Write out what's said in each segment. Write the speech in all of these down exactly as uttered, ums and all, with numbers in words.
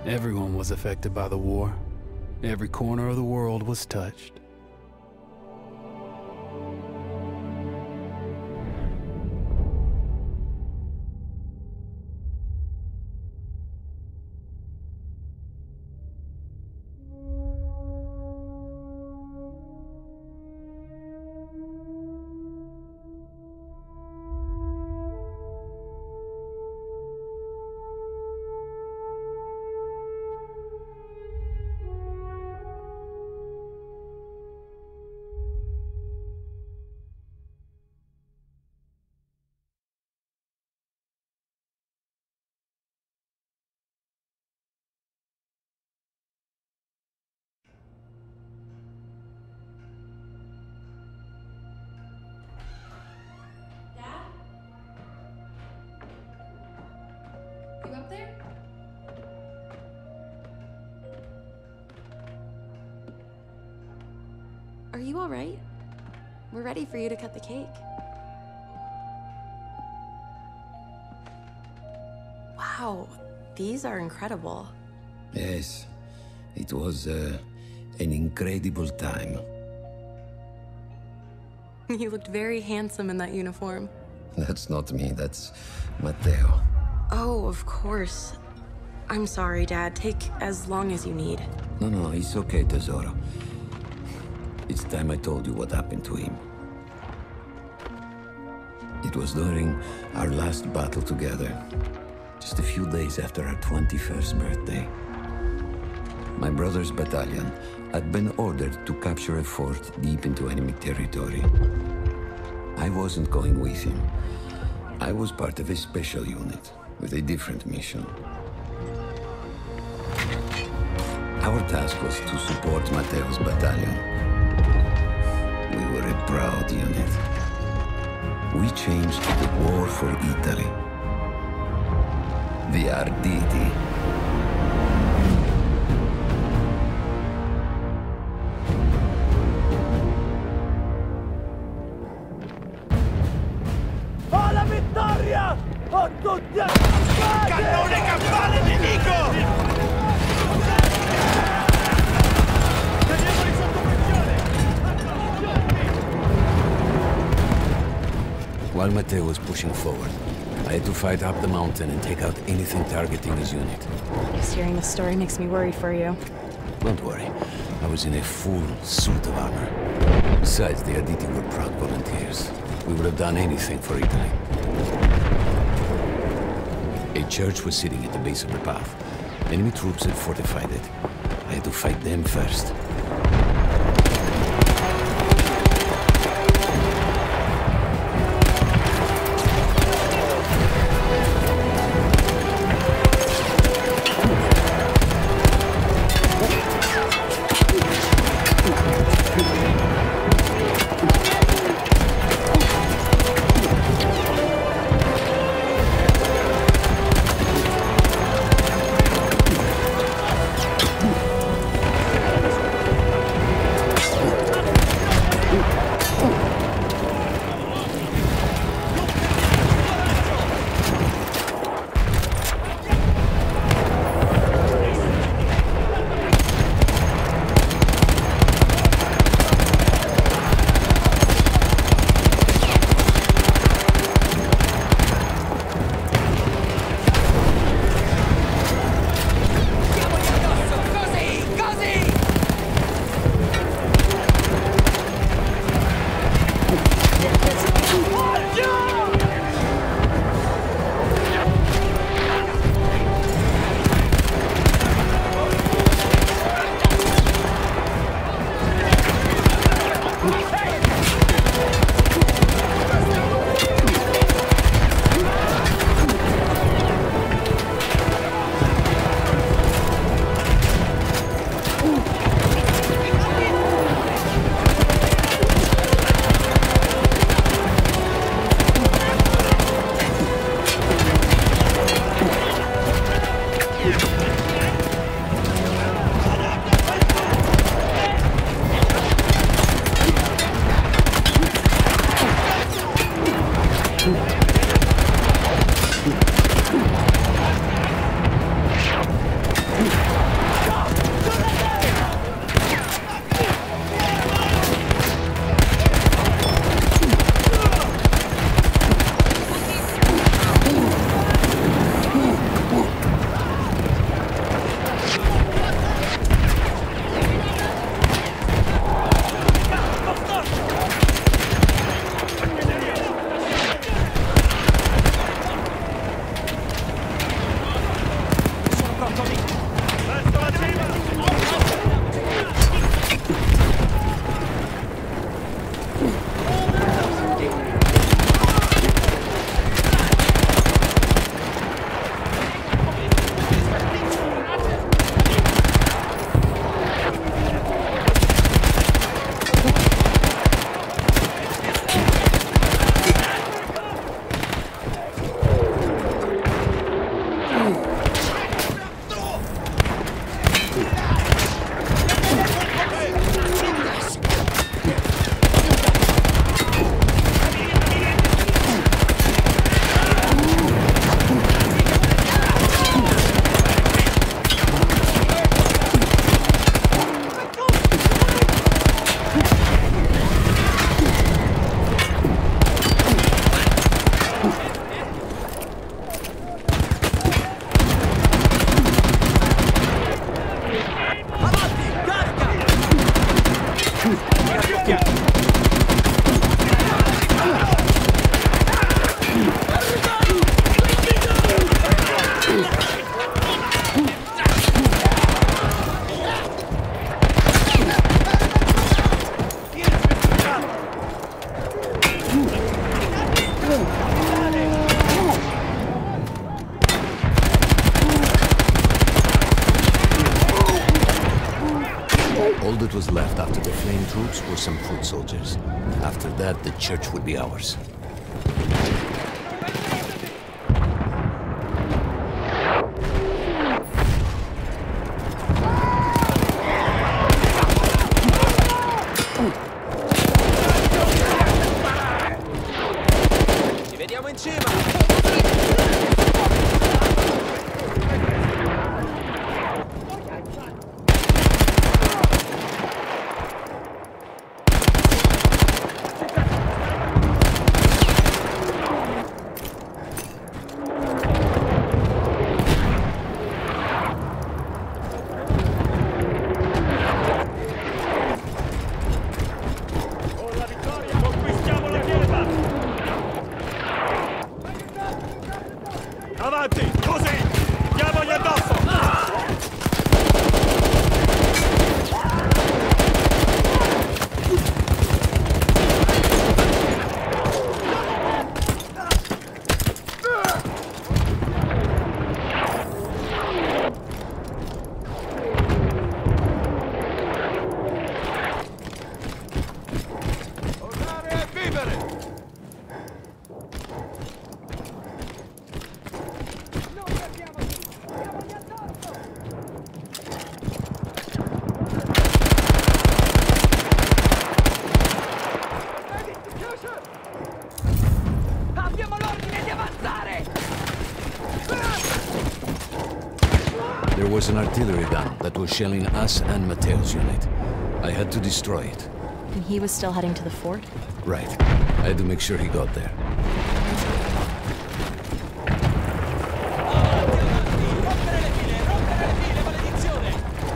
Everyone was affected by the war. Every corner of the world was touched. You up there? Are you all right? We're ready for you to cut the cake. Wow, these are incredible. Yes, it was uh, an incredible time. You looked very handsome in that uniform. That's not me, that's Matteo. Oh, of course. I'm sorry, Dad. Take as long as you need. No, no, it's okay, Tesoro. It's time I told you what happened to him. It was during our last battle together, just a few days after our twenty-first birthday. My brother's battalion had been ordered to capture a fort deep into enemy territory. I wasn't going with him. I was part of a special unit with a different mission. Our task was to support Matteo's battalion. We were a proud unit. We changed the war for Italy. The Arditi. Alla vittoria! Ho tutti a cannone campale nemico! Teniamoli sotto pressione! While Matteo was pushing forward, I had to fight up the mountain and take out anything targeting his unit. Just hearing the story makes me worry for you. Don't worry, I was in a full suit of armor. Besides, the Arditi were proud volunteers. We would have done anything for Italy. A church was sitting at the base of the path. Enemy troops had fortified it. I had to fight them first. that was left after the flame troops were some foot soldiers. After that, the church would be ours. Ci vediamo in cima! Avanti, così! Diamogli addosso! Tornare e vivere! Abbiamo l'ordine di avanzare! There was an artillery gun that was shelling us and Matteo's unit. I had to destroy it. And he was still heading to the fort? Right. I had to make sure he got there. Rompere le file, rompere le file, maledizione!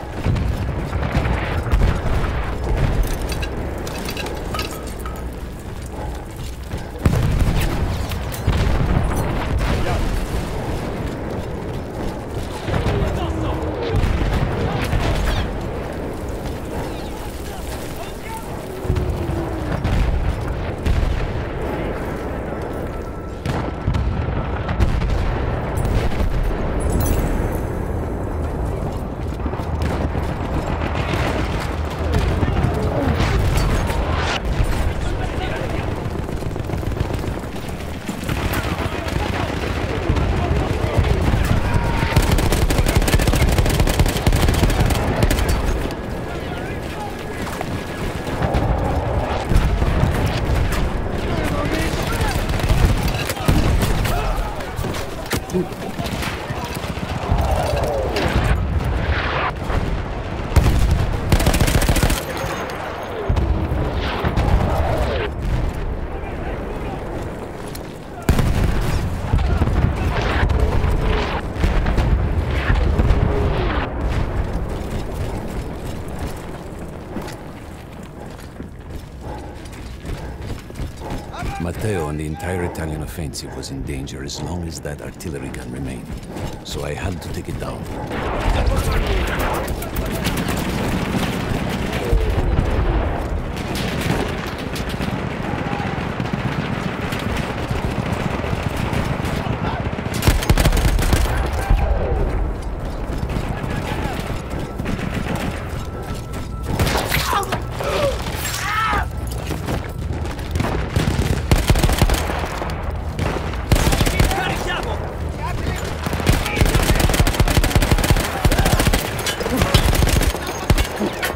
Matteo and the entire Italian offensive was in danger as long as that artillery gun remained. So I had to take it down. Carichiamo!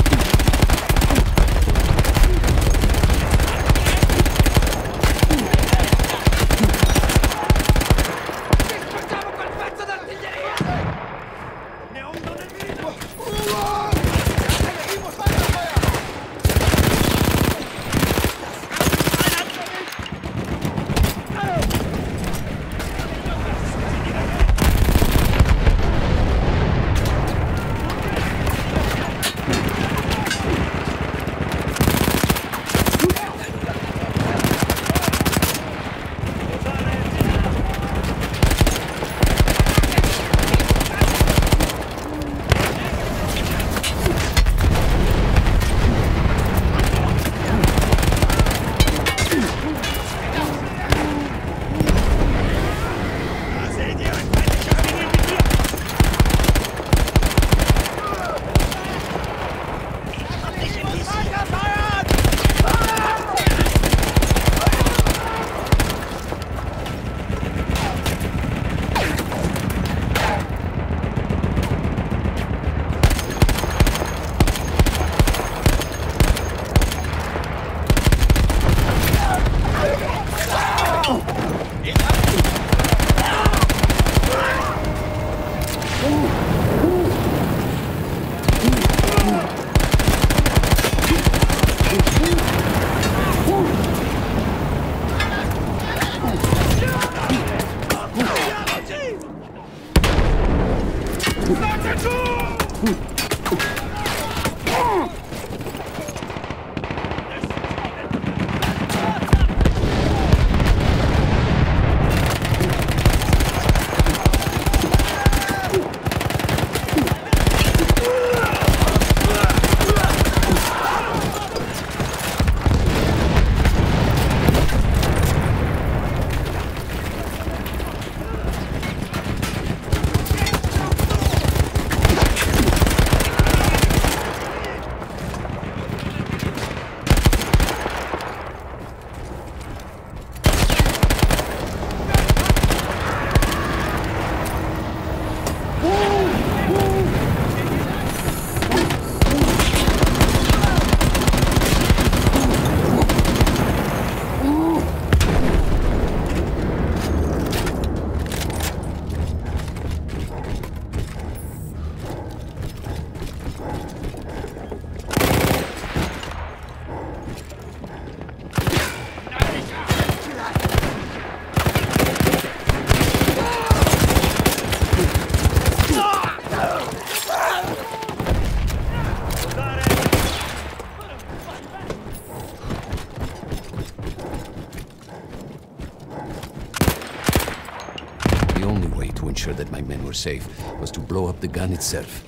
That my men were safe was to blow up the gun itself.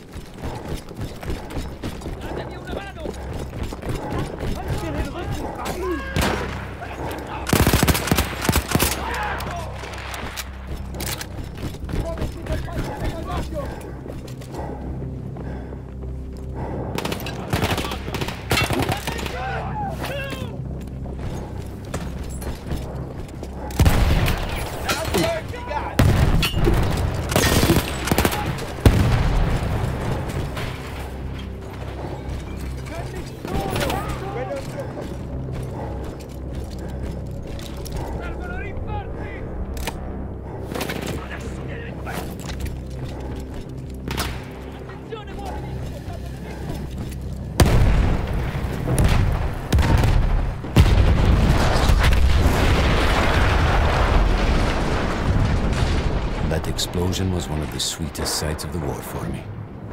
That explosion was one of the sweetest sights of the war for me.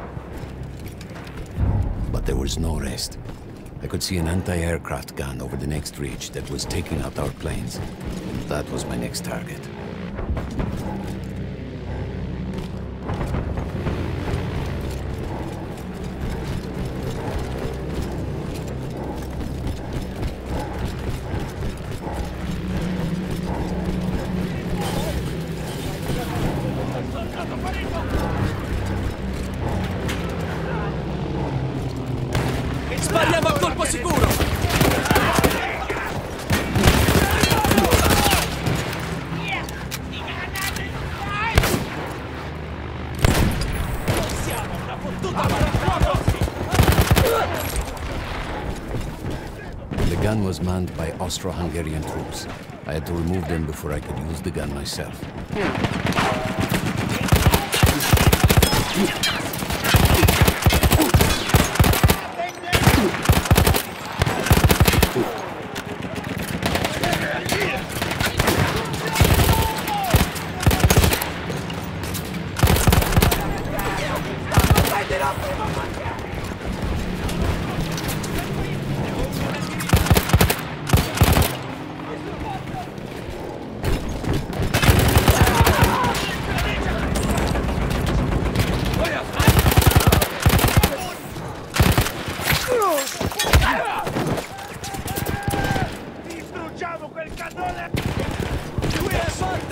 But there was no rest. I could see an anti-aircraft gun over the next ridge that was taking out our planes. That was my next target. Spariamo a colpo sicuro! Siamo una fottuta The gun was manned by Austro-Hungarian troops. I had to remove them before I could use the gun myself. Distruggiamo quel cannone! Qui è sorta!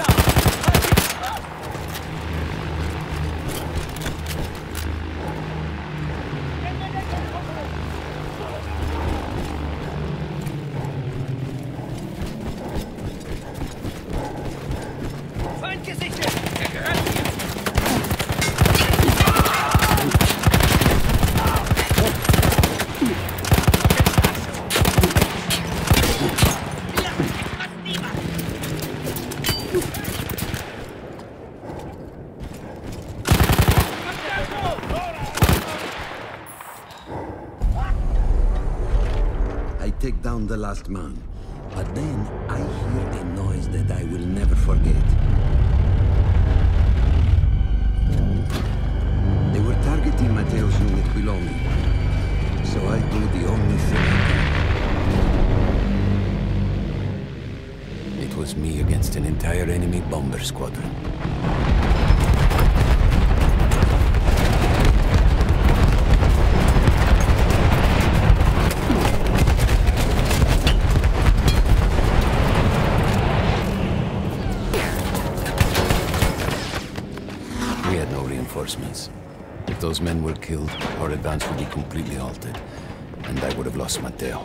I take down the last man, but then I hear a noise that I will never forget. another squadron. We had no reinforcements. If those men were killed, our advance would be completely halted, and I would have lost Matteo.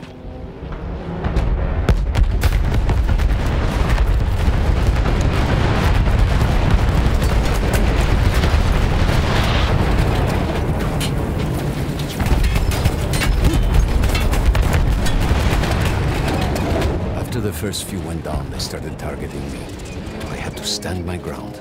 After the first few went down, they started targeting me. I had to stand my ground.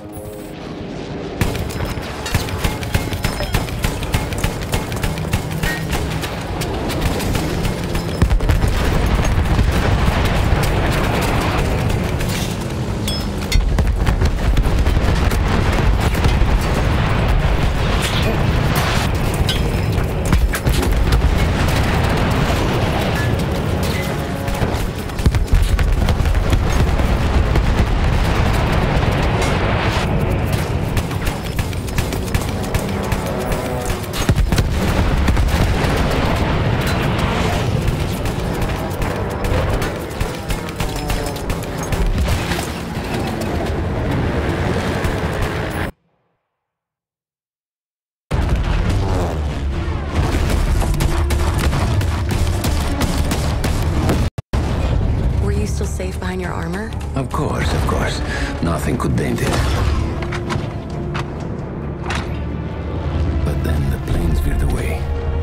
Safe behind your armor? Of course, of course. Nothing could dent it. But then the planes veered away.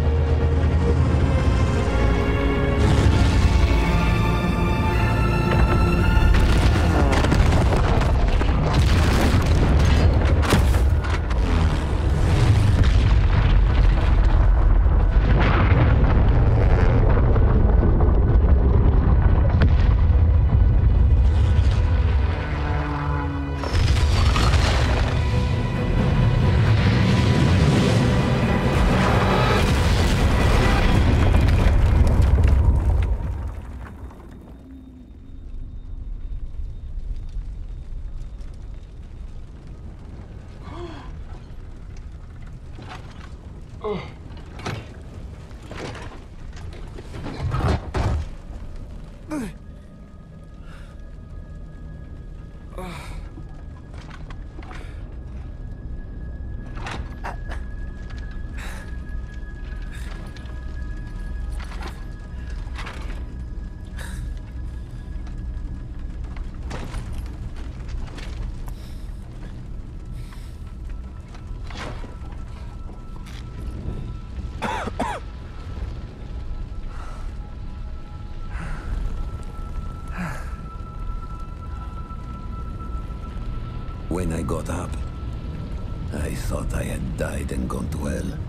When I got up, I thought I had died and gone to hell.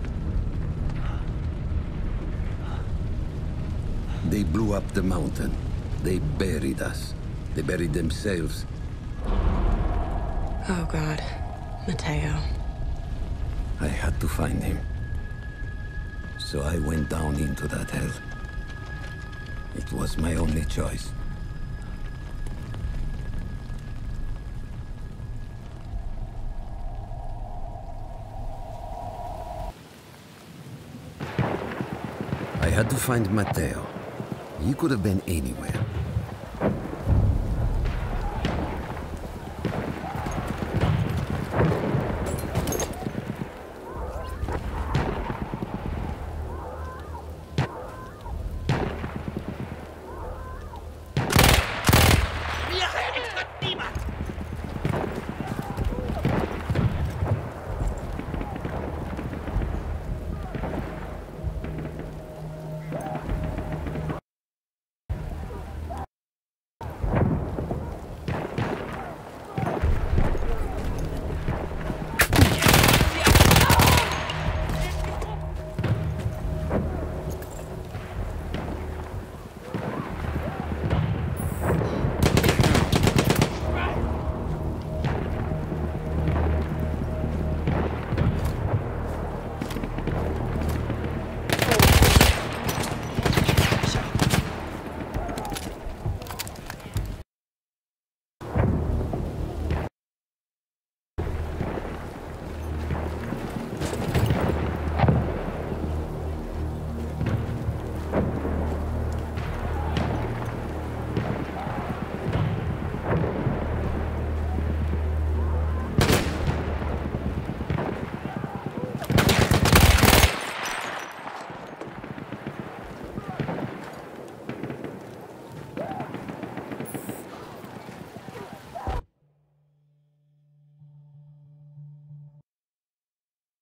They blew up the mountain. They buried us. They buried themselves. Oh, God. Matteo. I had to find him. So I went down into that hell. It was my only choice. I had to find Matteo. He could have been anywhere.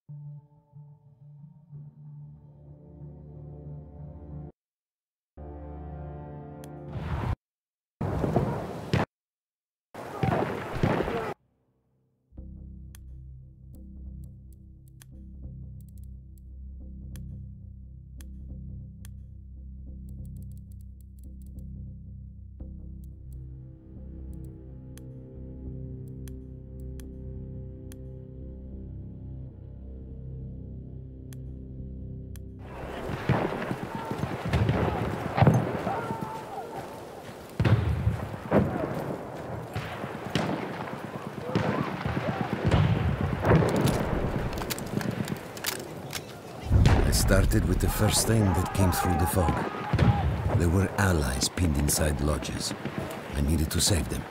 Started with the first thing that came through the fog. There were allies pinned inside lodges. I needed to save them.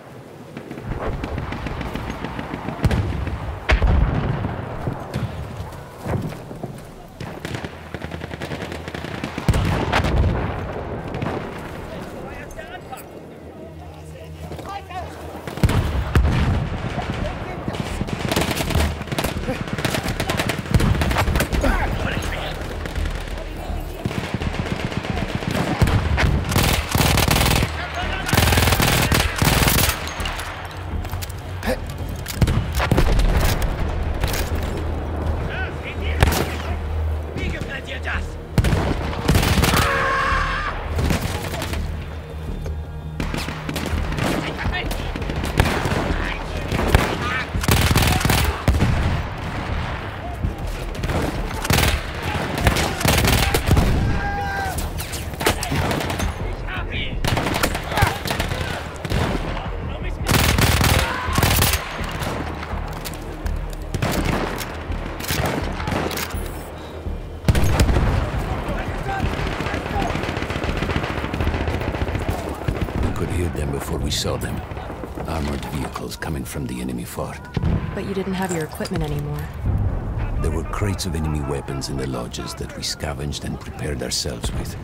We saw them. Armored vehicles coming from the enemy fort. But you didn't have your equipment anymore. There were crates of enemy weapons in the lodges that we scavenged and prepared ourselves with.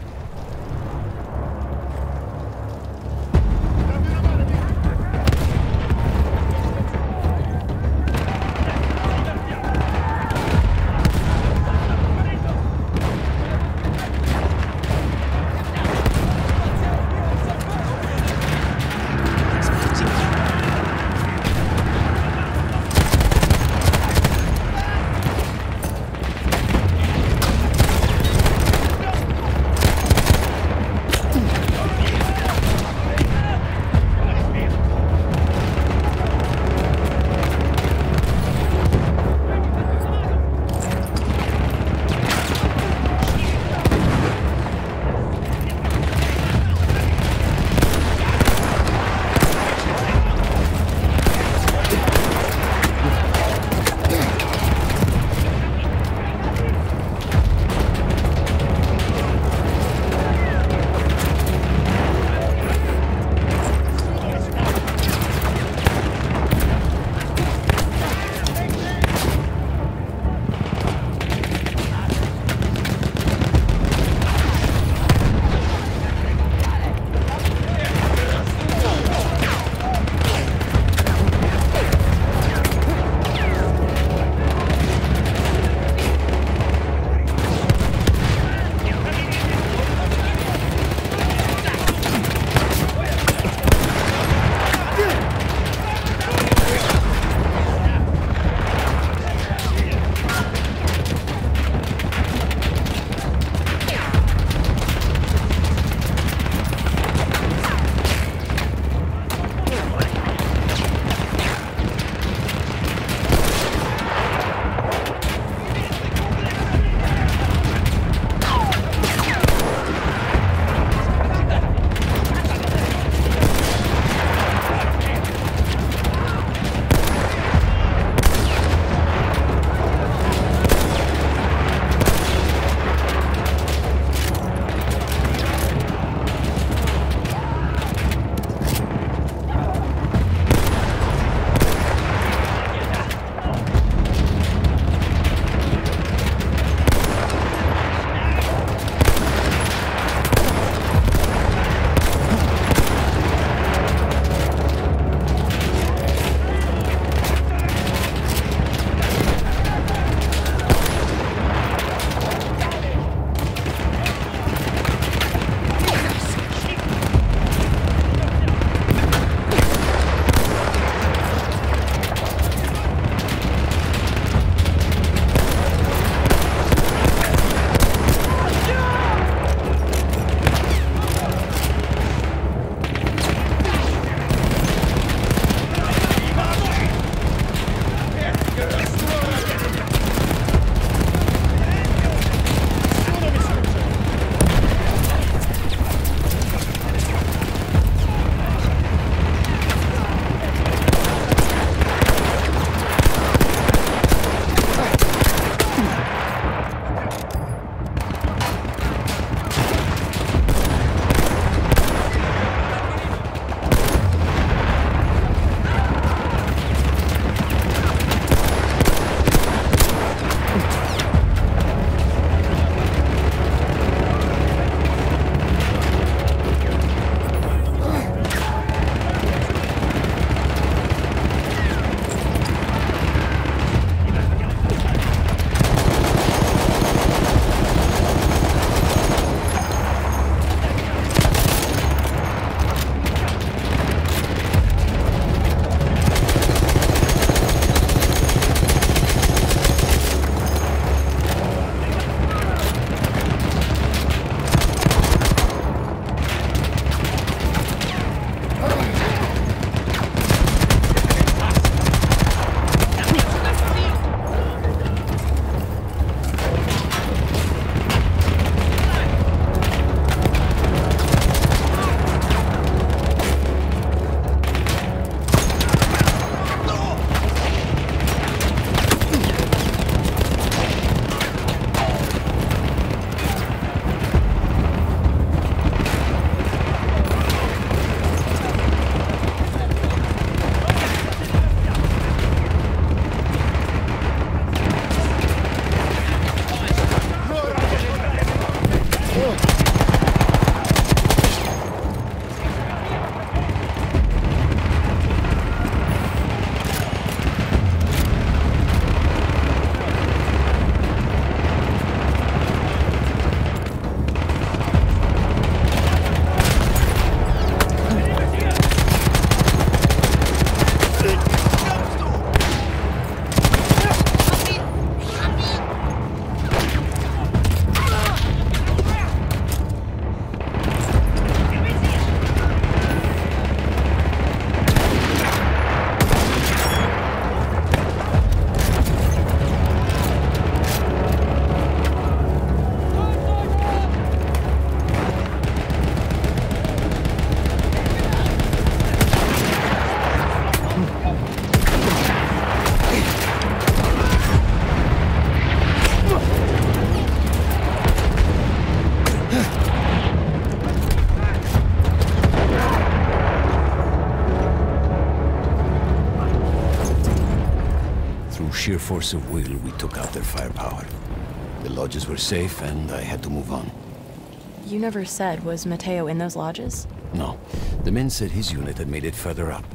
sheer force of will, we took out their firepower. The lodges were safe, and I had to move on. You never said, was Mateo in those lodges? No. The men said his unit had made it further up.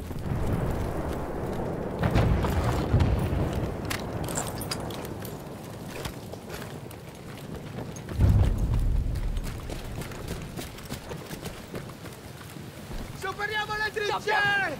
Superiamo le trincee!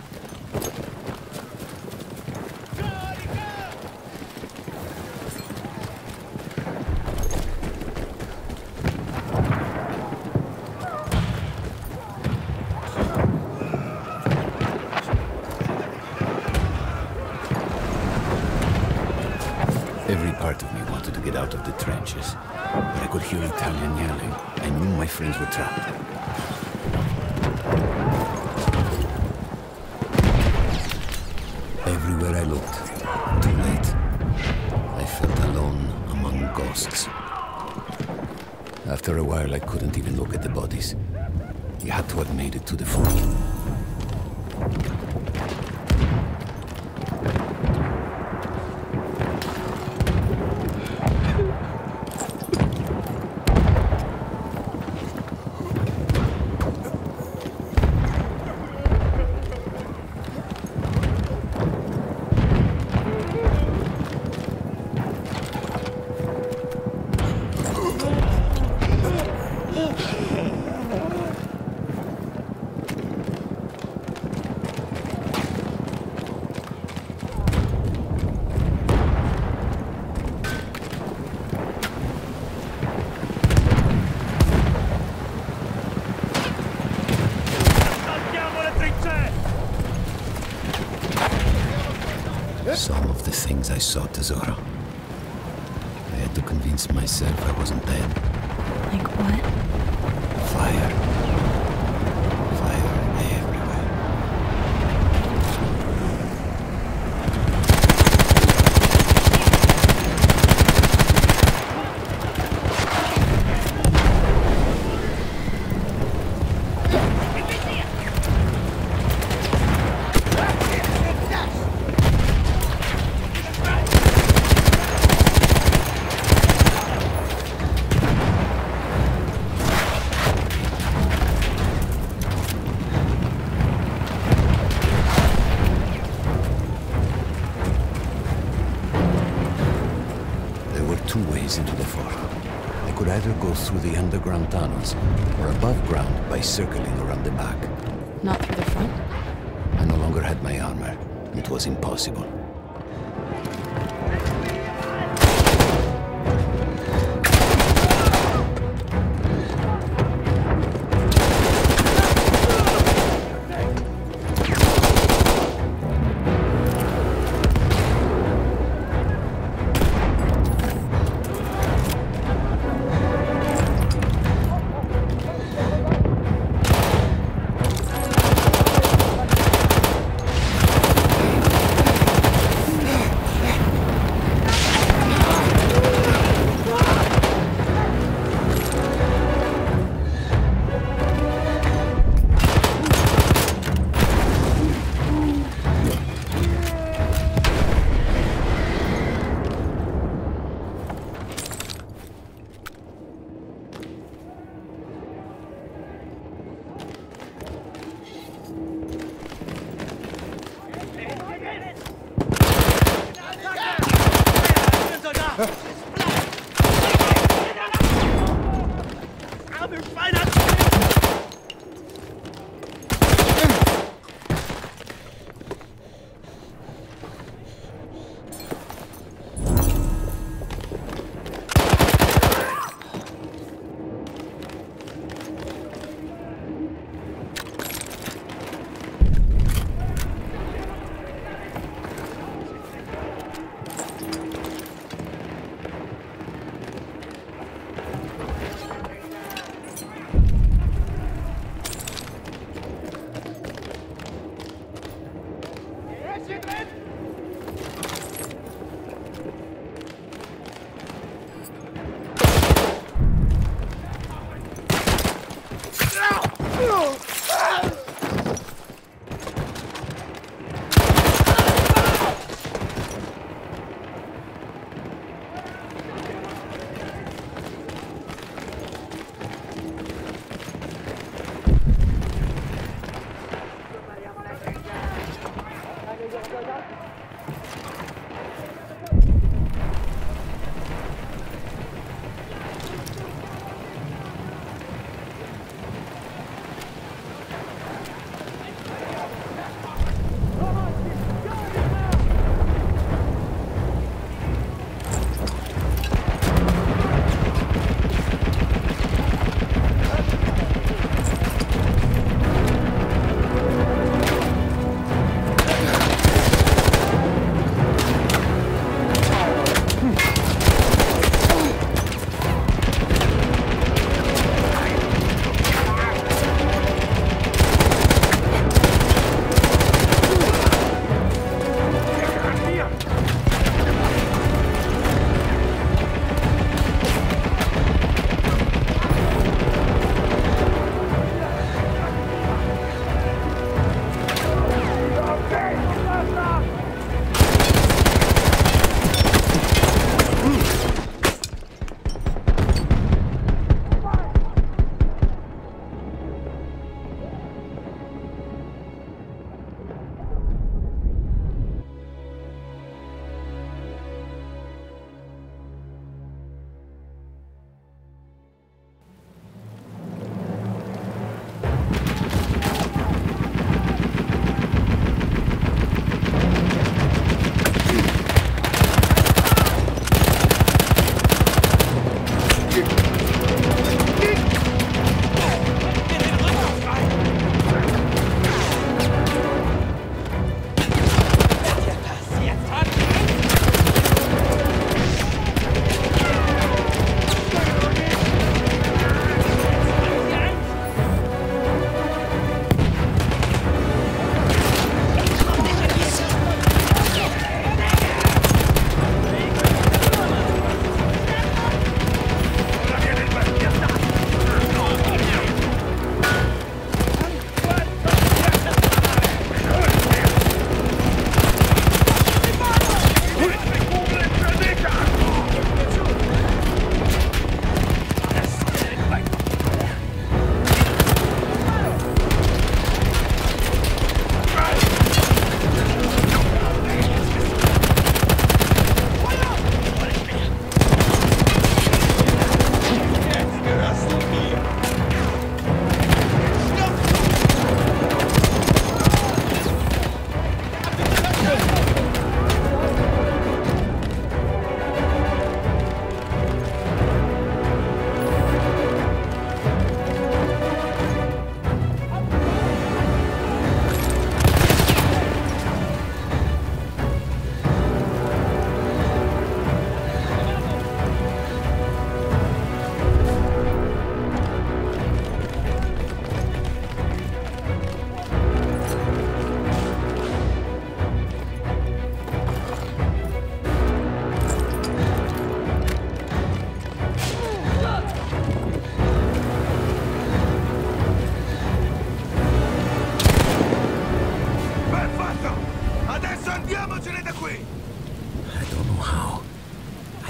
Every part of me wanted to get out of the trenches, but I could hear Italian yelling. I knew my friends were trapped. Everywhere I looked, too late. I felt alone among ghosts. After a while, I couldn't even look at the bodies. You had to have made it to the fort. Some of the things I saw, Tesoro. I had to convince myself I wasn't dead. Like what? Fire. Fire everywhere. Two ways into the fort. I could either go through the underground tunnels, or above ground by circling around the back. Not through the front? I no longer had my armor. It was impossible.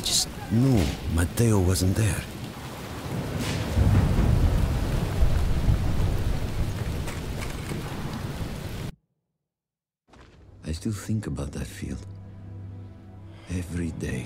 just knew Matteo wasn't there. I still think about that field. Every day.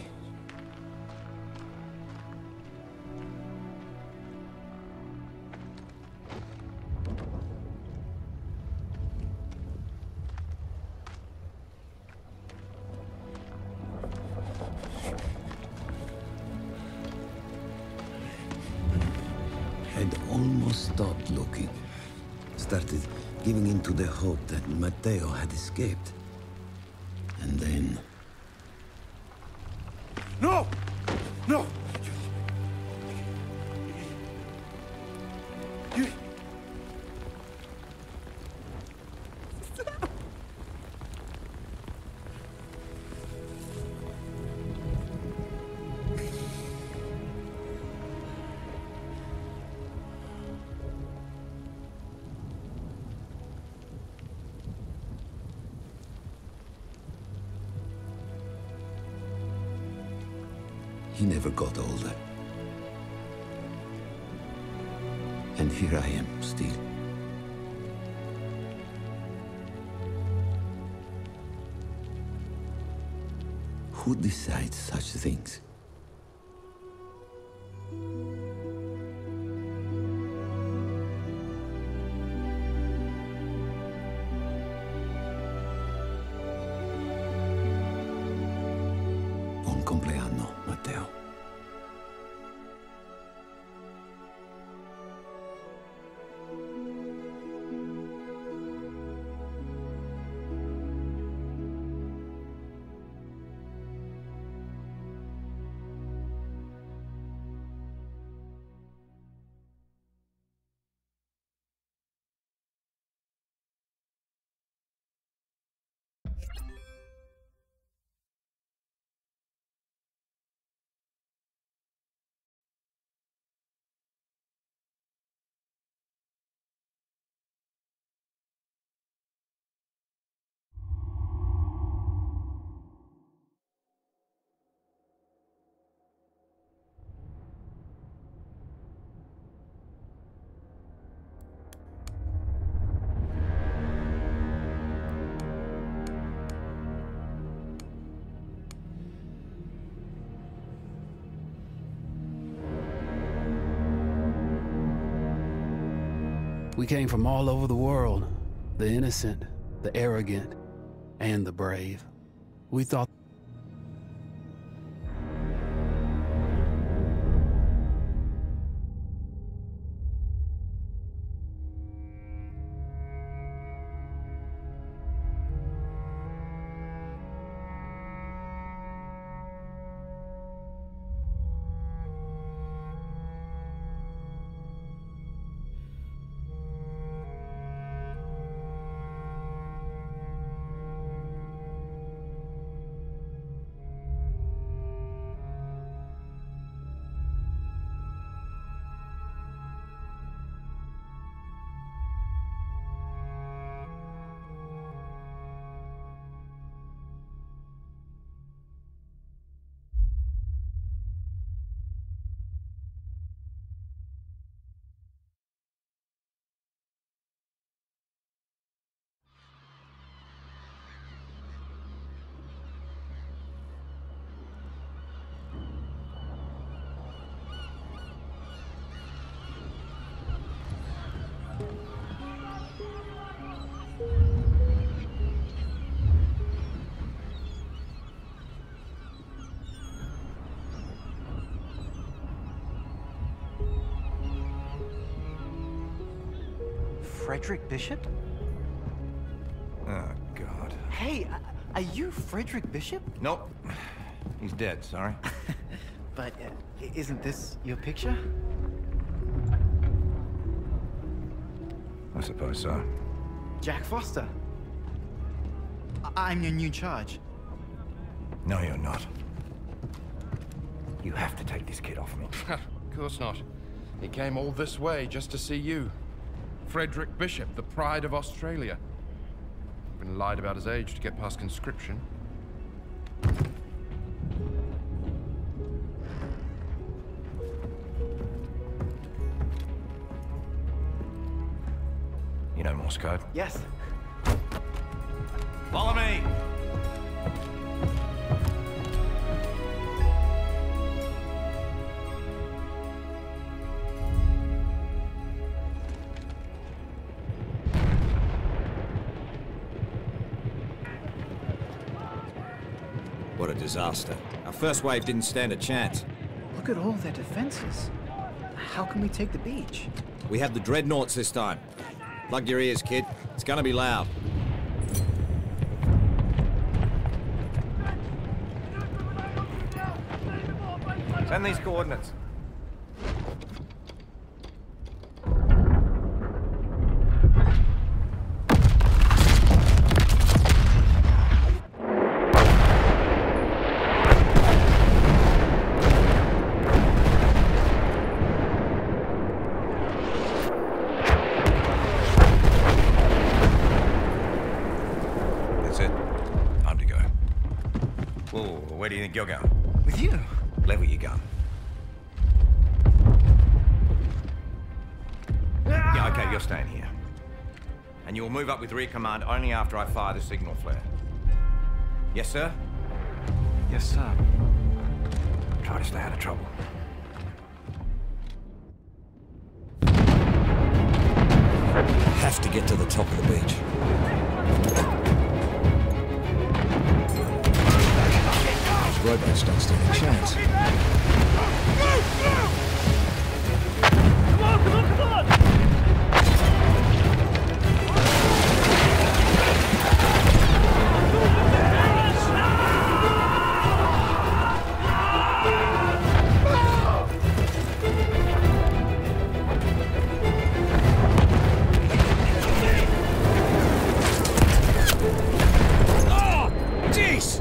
I'd almost stopped looking. Started giving in to the hope that Matteo had escaped. And then... No! No! You... He never got older. And here I am, still. Who decides such things? Buon compleanno, Matteo. We came from all over the world, the innocent, the arrogant, and the brave. We thought Frederick Bishop? Oh, God. Hey, uh, are you Frederick Bishop? Nope. He's dead, sorry. But uh, isn't this your picture? I suppose so. Jack Foster. I I'm your new charge. No, you're not. You have to take this kid off me. Of course not. He came all this way just to see you. Frederick Bishop, the pride of Australia. Been lied about his age to get past conscription. You know Morse code? Yes. Follow me! What a disaster. Our first wave didn't stand a chance. Look at all their defenses. How can we take the beach? We have the dreadnoughts this time. Plug your ears, kid. It's gonna be loud. Send these coordinates. Where do you think you're going? With you? Level your gun. Yeah, okay, you're staying here. And you'll move up with rear command only after I fire the signal flare. Yes, sir? Yes, sir. Try to stay out of trouble. Have to get to the top of the beach. Robots don't stand a chance. Come on, come on, come on! Oh, jeez!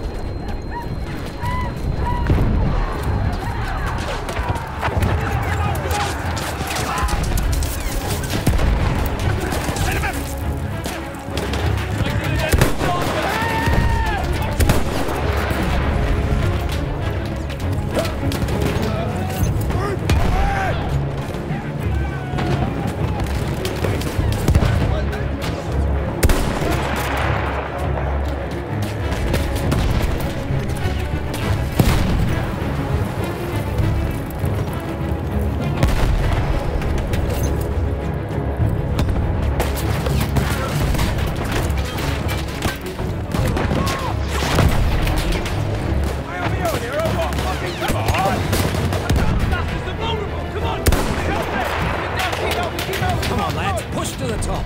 Come on, lads, push to the top.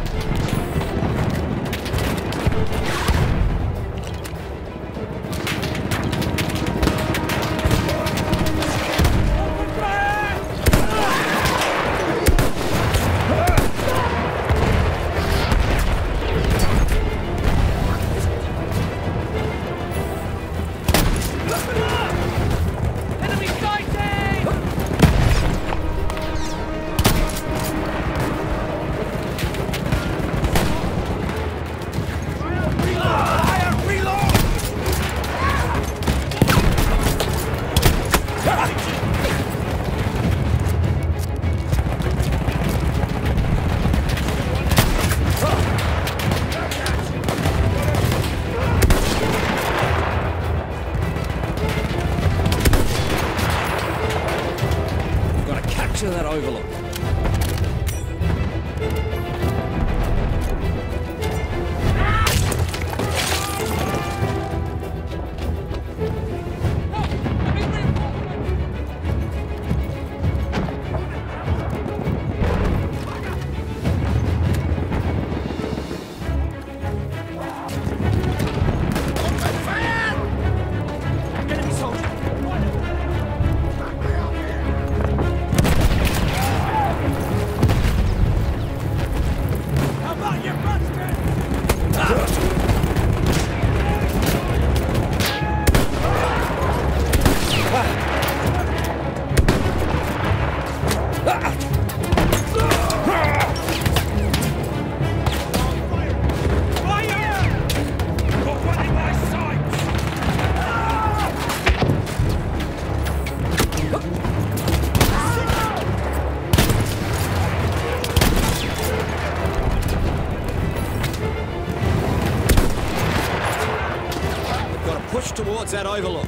Capture that overlook. Enemy soldier! What's that overlook?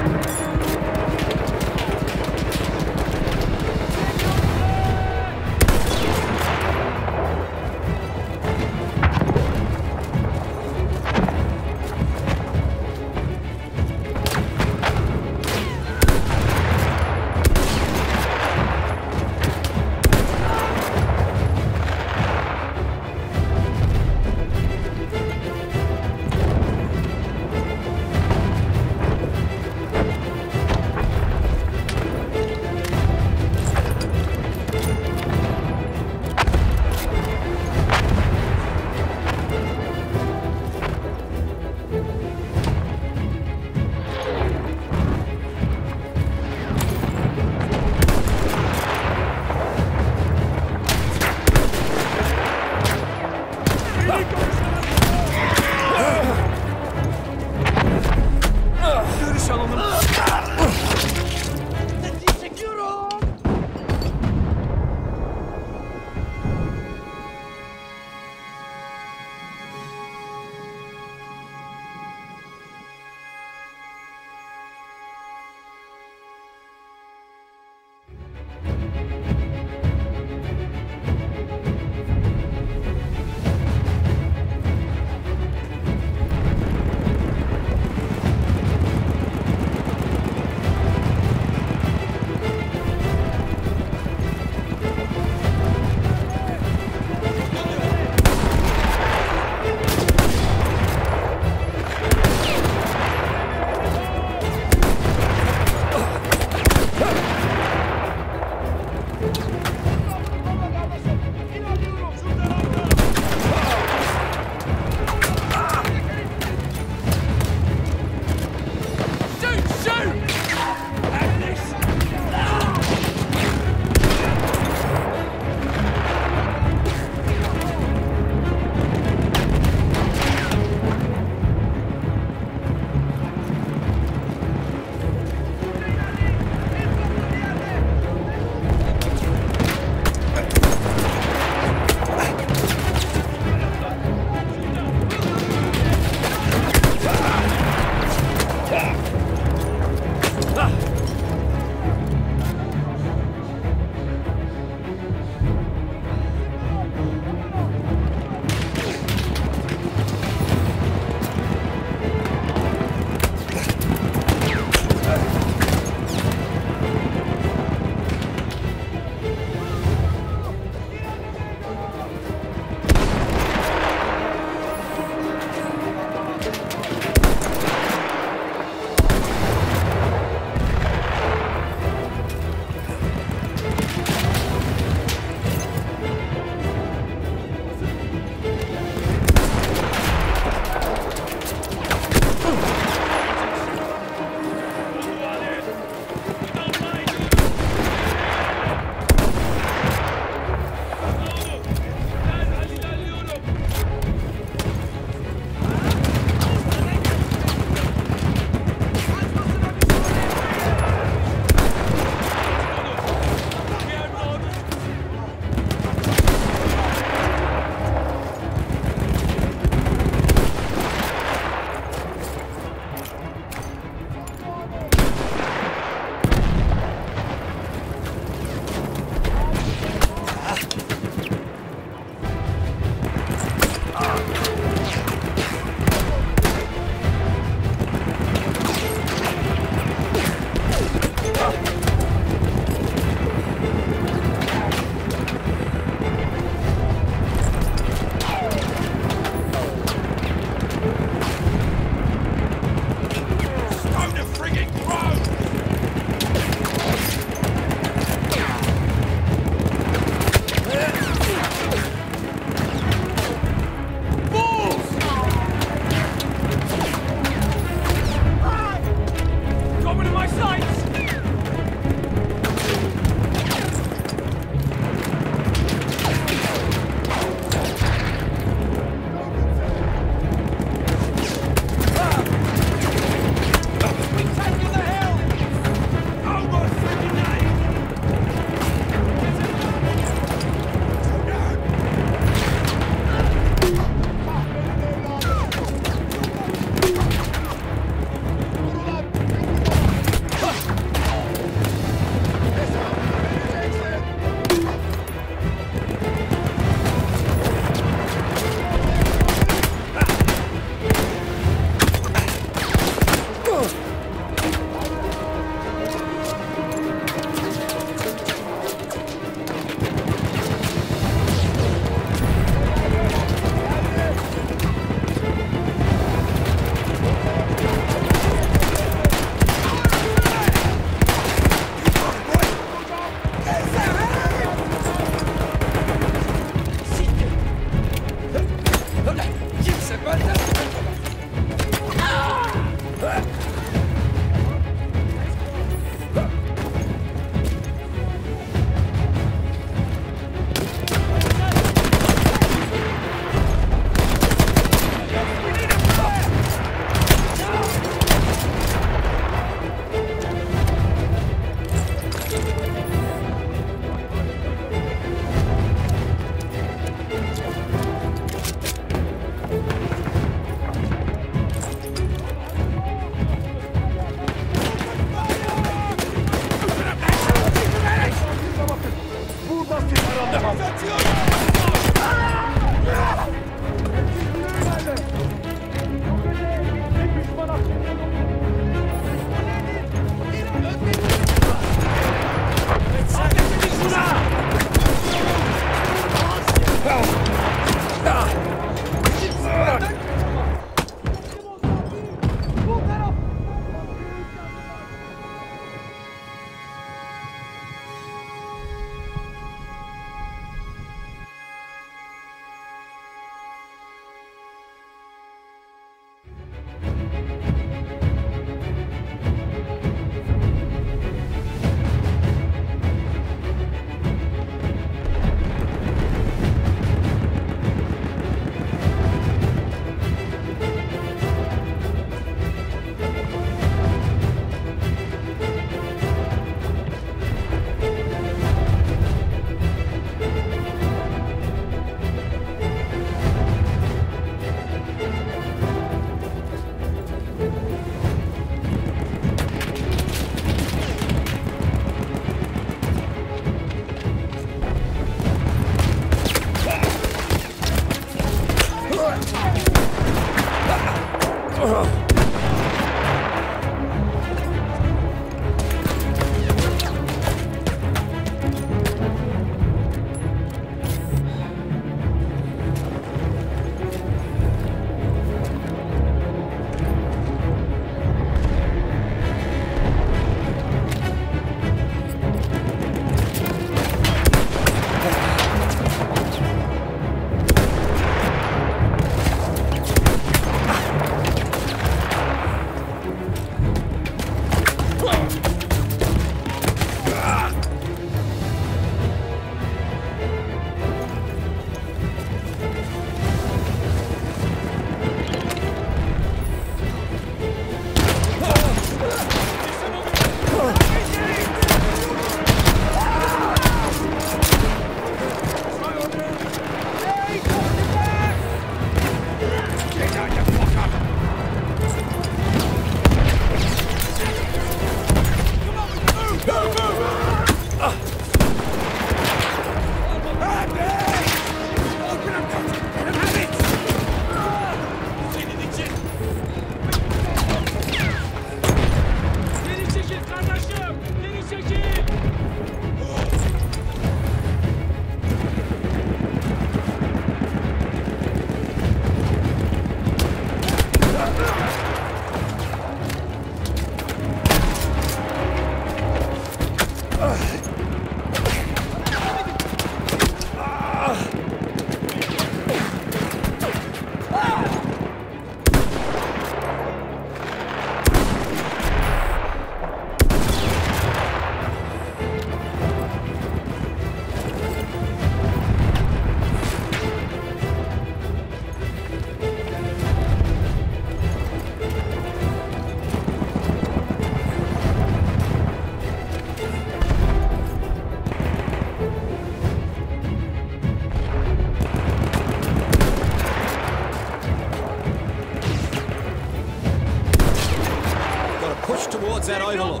Towards that overlook.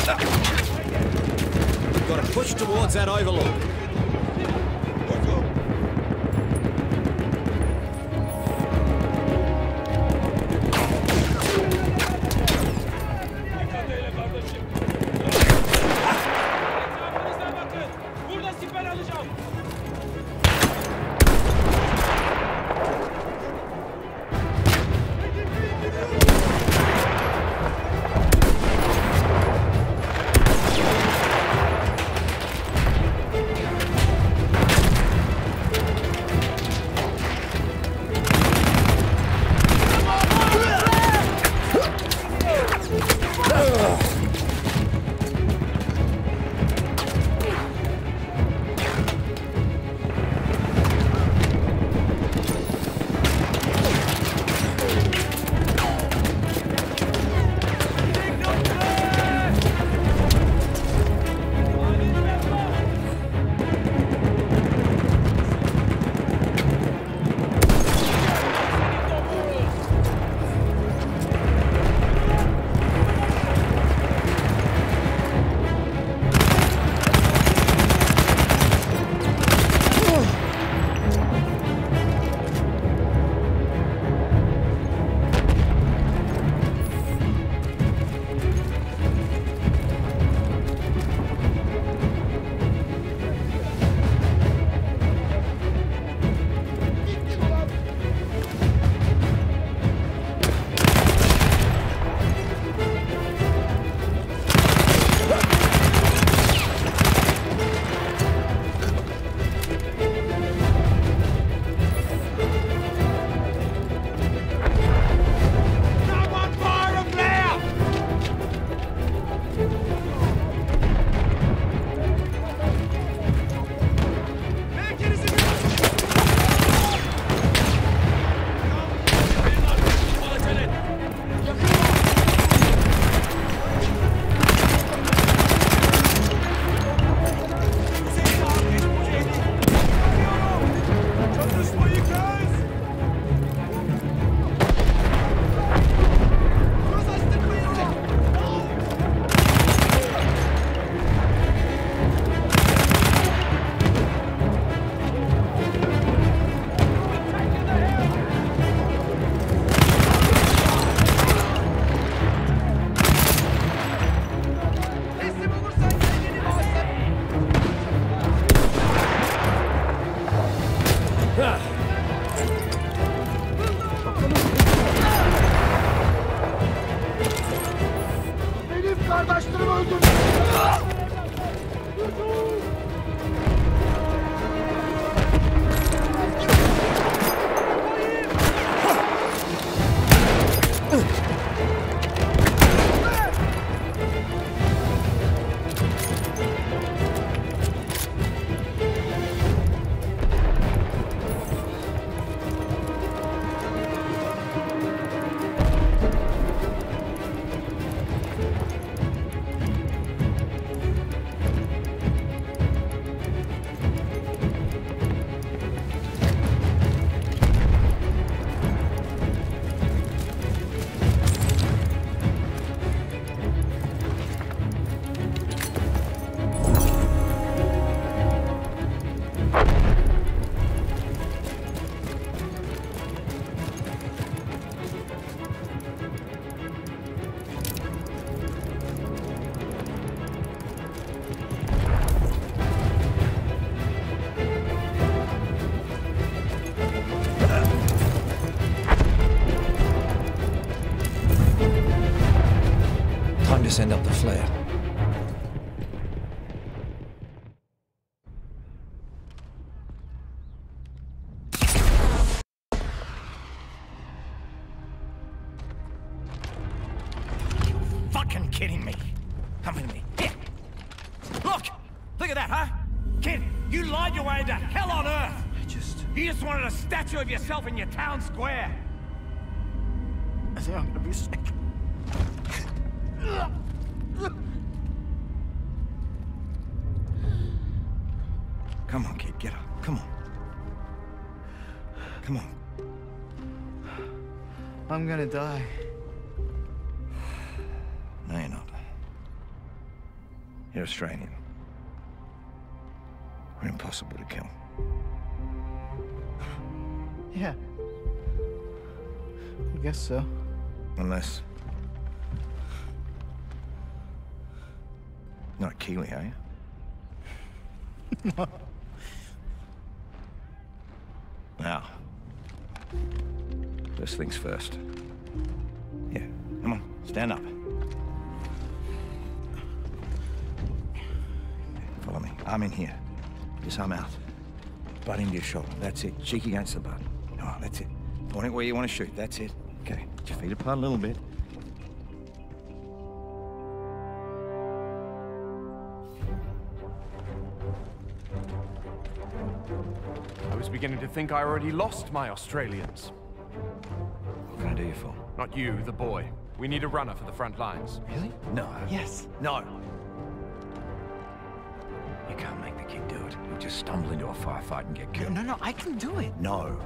We've got to push towards that overlook. To send up the flare. You fucking kidding me? Come with me. Here. Look! Look at that, huh? Kid, you lied your way into hell on earth! I just... You just wanted a statue of yourself in your town square. I think I'm gonna be sick. Come on, kid, get up. Come on. Come on. I'm gonna die. No, you're not. You're Australian. We're impossible to kill. Yeah. I guess so. Unless... Not Kiwi, are you? No. Now, first things first. Yeah, come on, stand up. Follow me. Arm in here. Just arm out. Butt into your shoulder. That's it. Cheek against the butt. All right, that's it. Point it where you want to shoot. That's it. Okay. Get your feet apart a little bit. I was beginning to think I already lost my Australians. What can I do you for? Not you, the boy. We need a runner for the front lines. Really? No. Yes. No. You can't make the kid do it. He'll just stumble into a firefight and get killed. No, no, no, I can do it. No.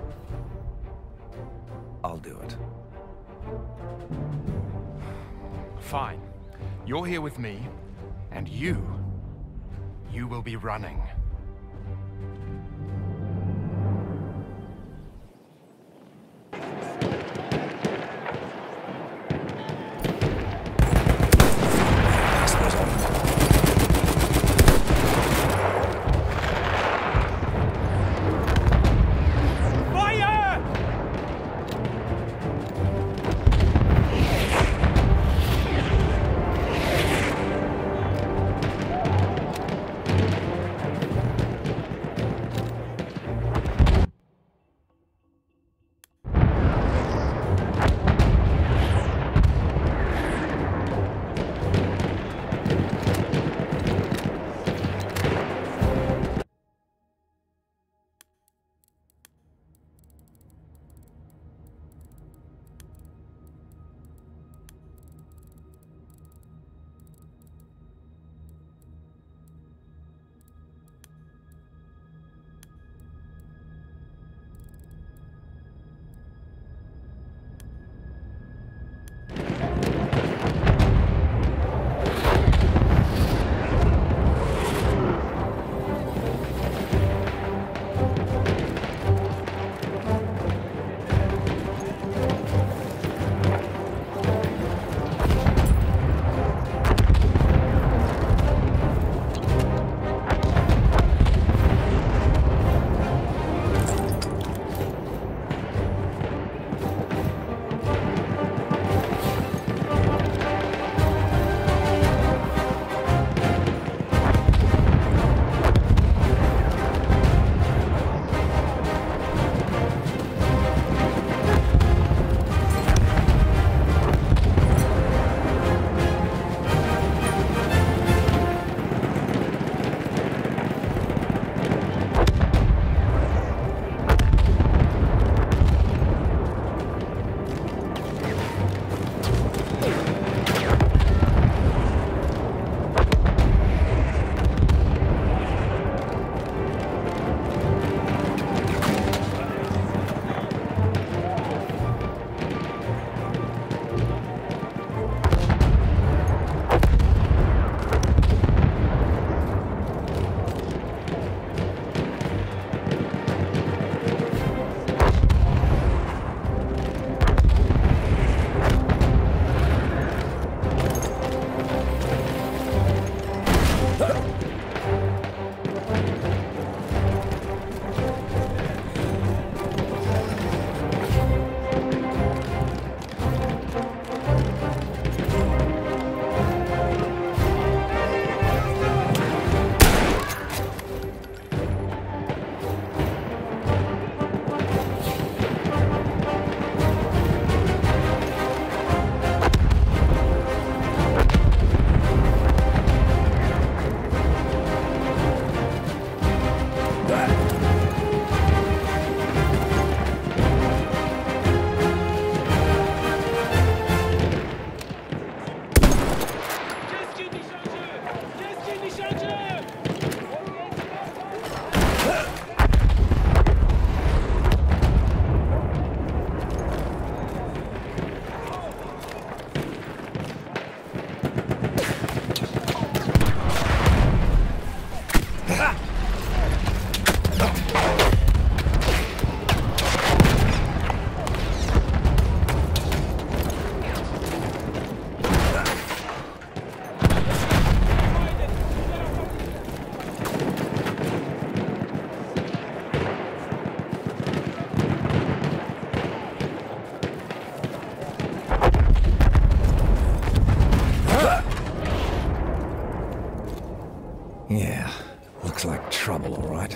I'll do it. Fine. You're here with me, and you... you will be running. Yeah, looks like trouble, all right.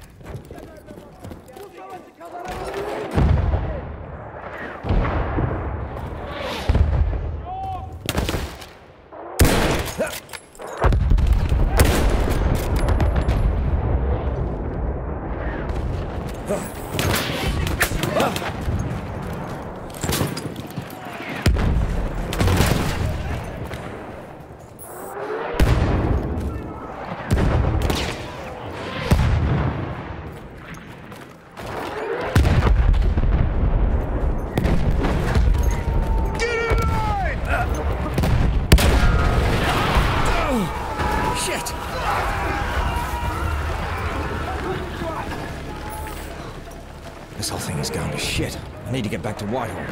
This whole thing is going to shit. I need to get back to Whitehall.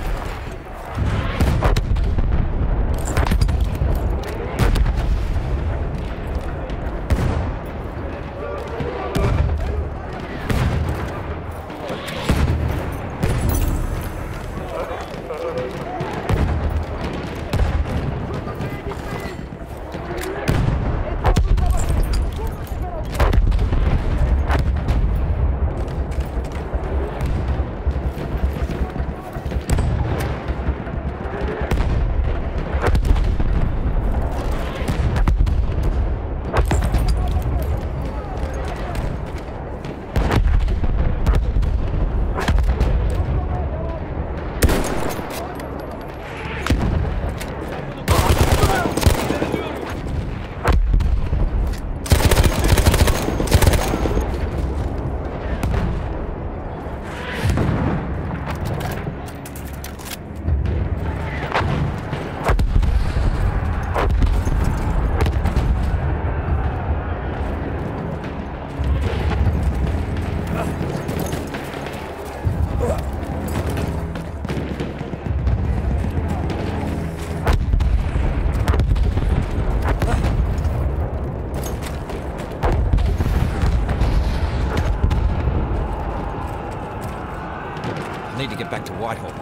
I need to get back to Whitehall.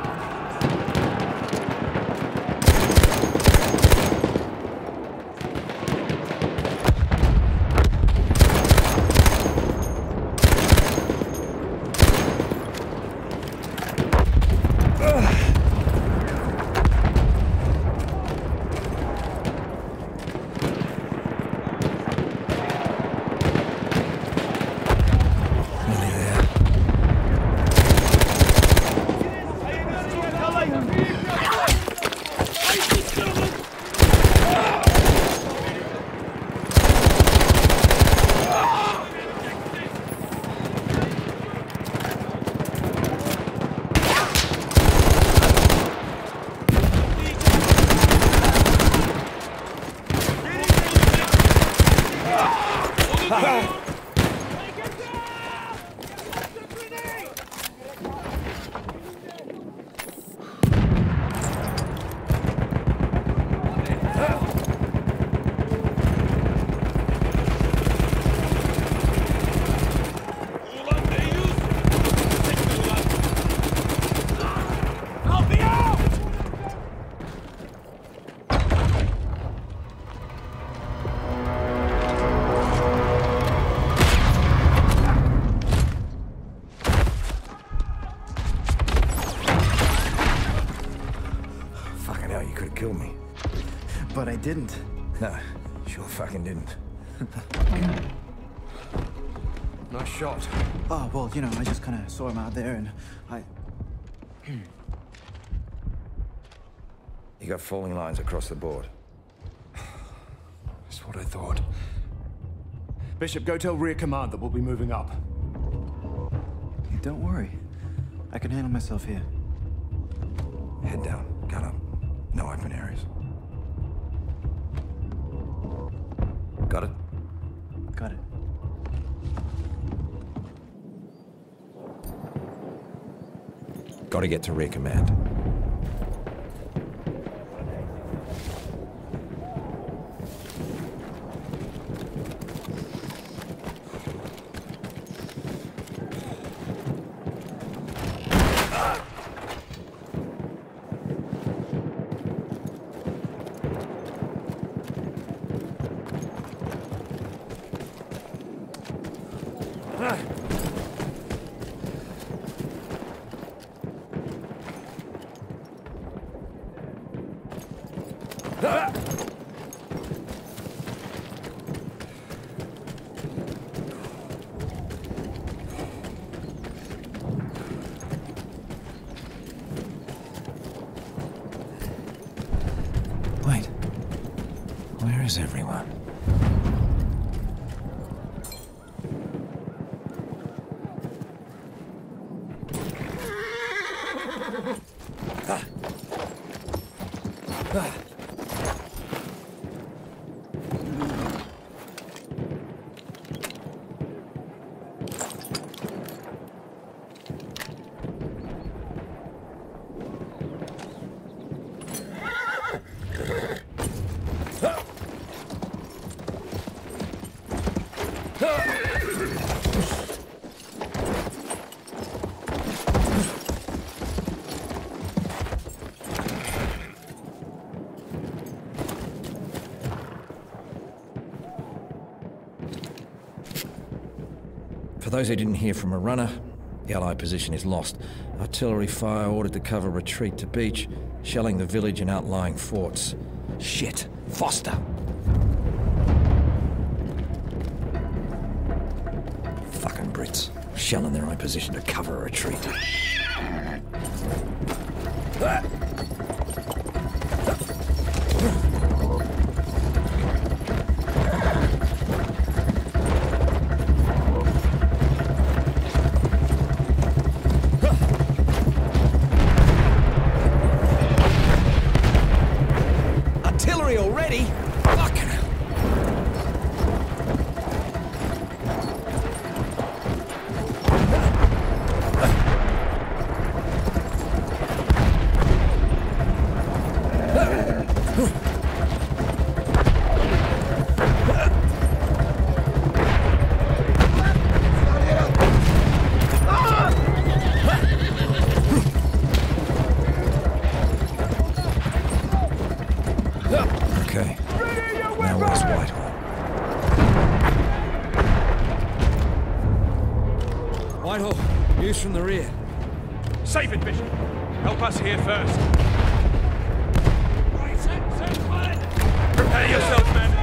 Kill me. But I didn't. No, sure fucking didn't. Nice shot. Oh, well, you know, I just kind of saw him out there and I... You got falling lines across the board. That's what I thought. Bishop, go tell rear command that we'll be moving up. Hey, don't worry. I can handle myself here. Head down, gun up. No open areas. Got it? Got it. Gotta get to rear command. Wait. Where is everyone? Ah. Ah. For those who didn't hear from a runner, the Allied position is lost. Artillery fire ordered to cover retreat to beach, shelling the village and outlying forts. Shit! Foster! Fucking Brits. Shelling their own position to cover a retreat. Artillery already? Fucking hell. Okay. Now where's Whitehall? Whitehall, news from the rear. Save it, Bishop. Help us here first. Prepare yourselves, men.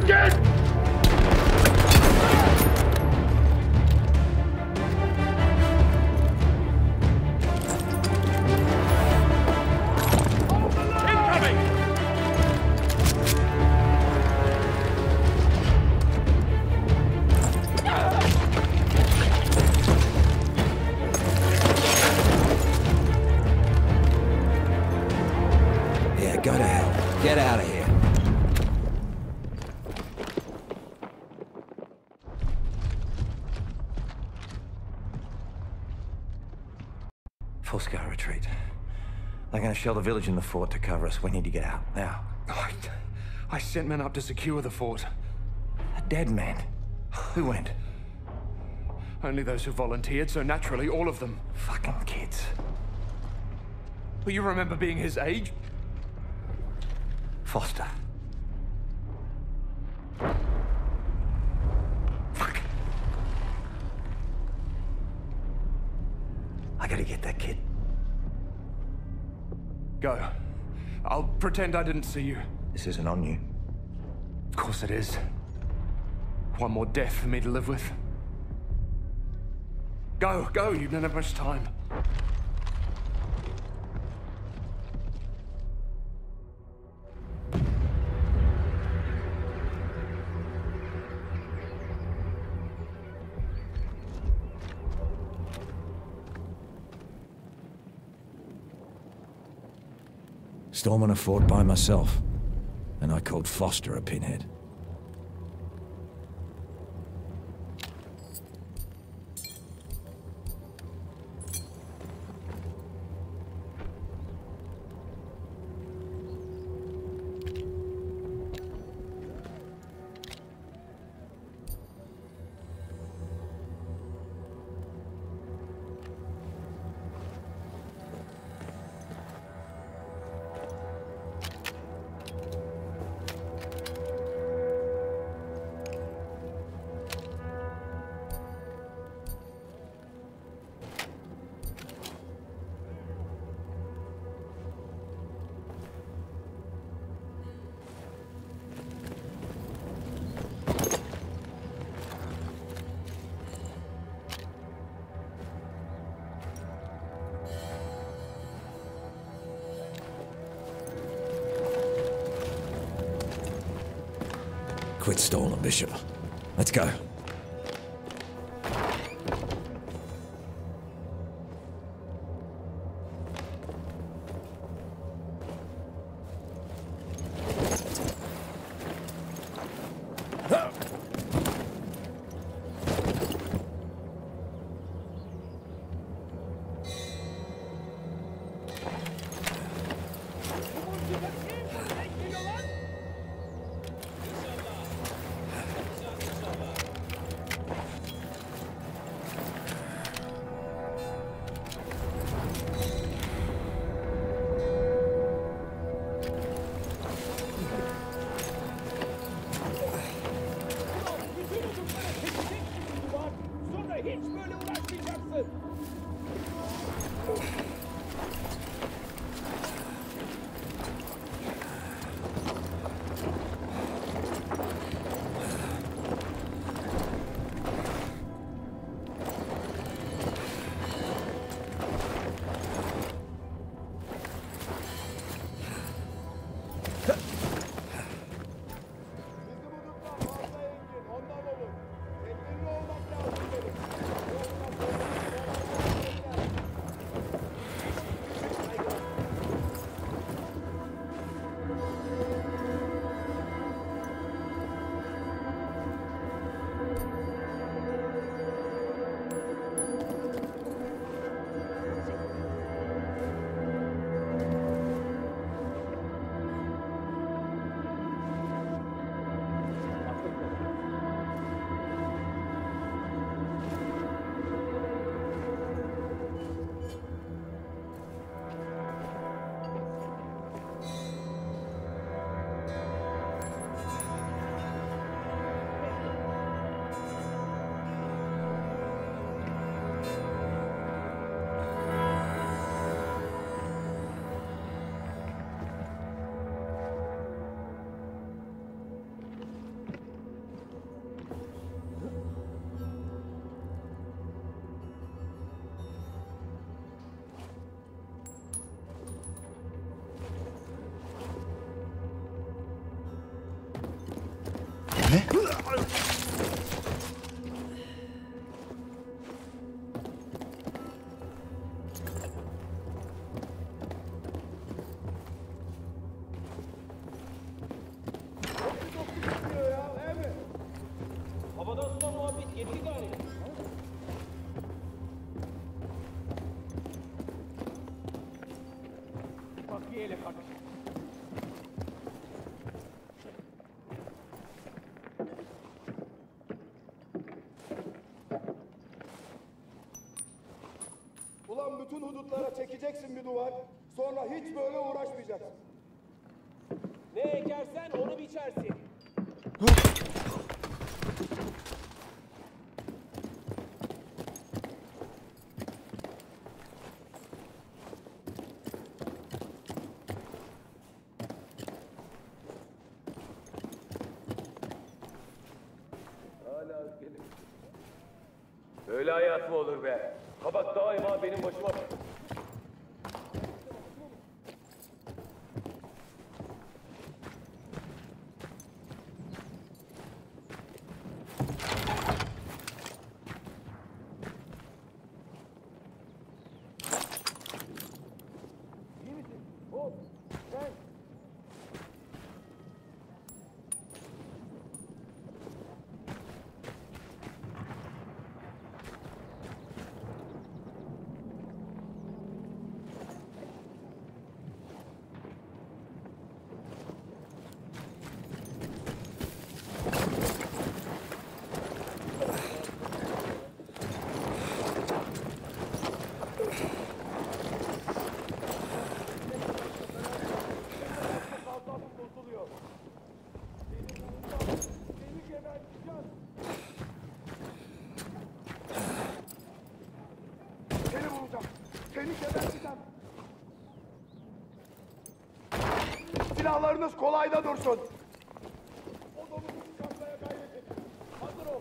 again! Go to hell. Get out of here. Full scout retreat. They're gonna shell the village and the fort to cover us. We need to get out, now. I, I sent men up to secure the fort. A dead man? Who went? Only those who volunteered, so naturally all of them. Fucking kids. But you remember being his age? Foster. Fuck. I gotta get that kid. Go. I'll pretend I didn't see you. This isn't on you. Of course it is. One more death for me to live with. Go, go, you don't have much time. Storming a fort by myself, and I called Foster a pinhead. Quit stalling, Bishop. Let's go. Ulan bütün hudutlara çekeceksin bir duvar, sonra hiç böyle uğraşmayacaksın. Ne ekersen onu biçersin. Hala öfkeli. Böyle hayat mı olur be? Kabak daima benim başıma... İyi misin? Hop, sen. Seni bulacağım. Seni geberteceğim. Silahlarınız kolayda dursun. O domuzu çıkartmaya gayret edin. Hazır ol.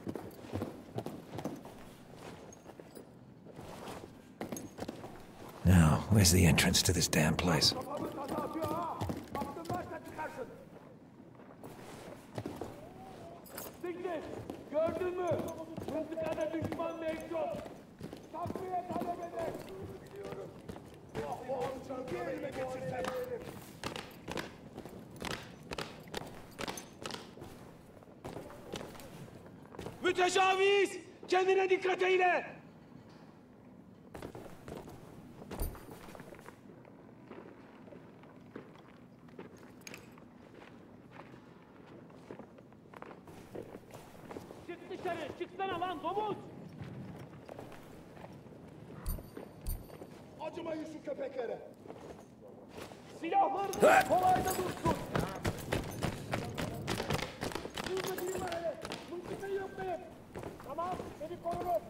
Now, where's the entrance to this damn place? Kafamı taza atıyor ha. Baktın varsa çıkarsın. Siktir. Gördün mü? Mıntıkada düşman mevcut. Takviye talep eder. Biliyorum. Oh oh. Bir elime geçirsem. Müteşaviz! Kendine dikkat eyle! Çık dışarı! Çıksana lan domuz! Acımayın şu köpeklere. Silahlarınız kolayda dursun! Durma durma hele! Mümkün yok benim! Tamam, seni korurum!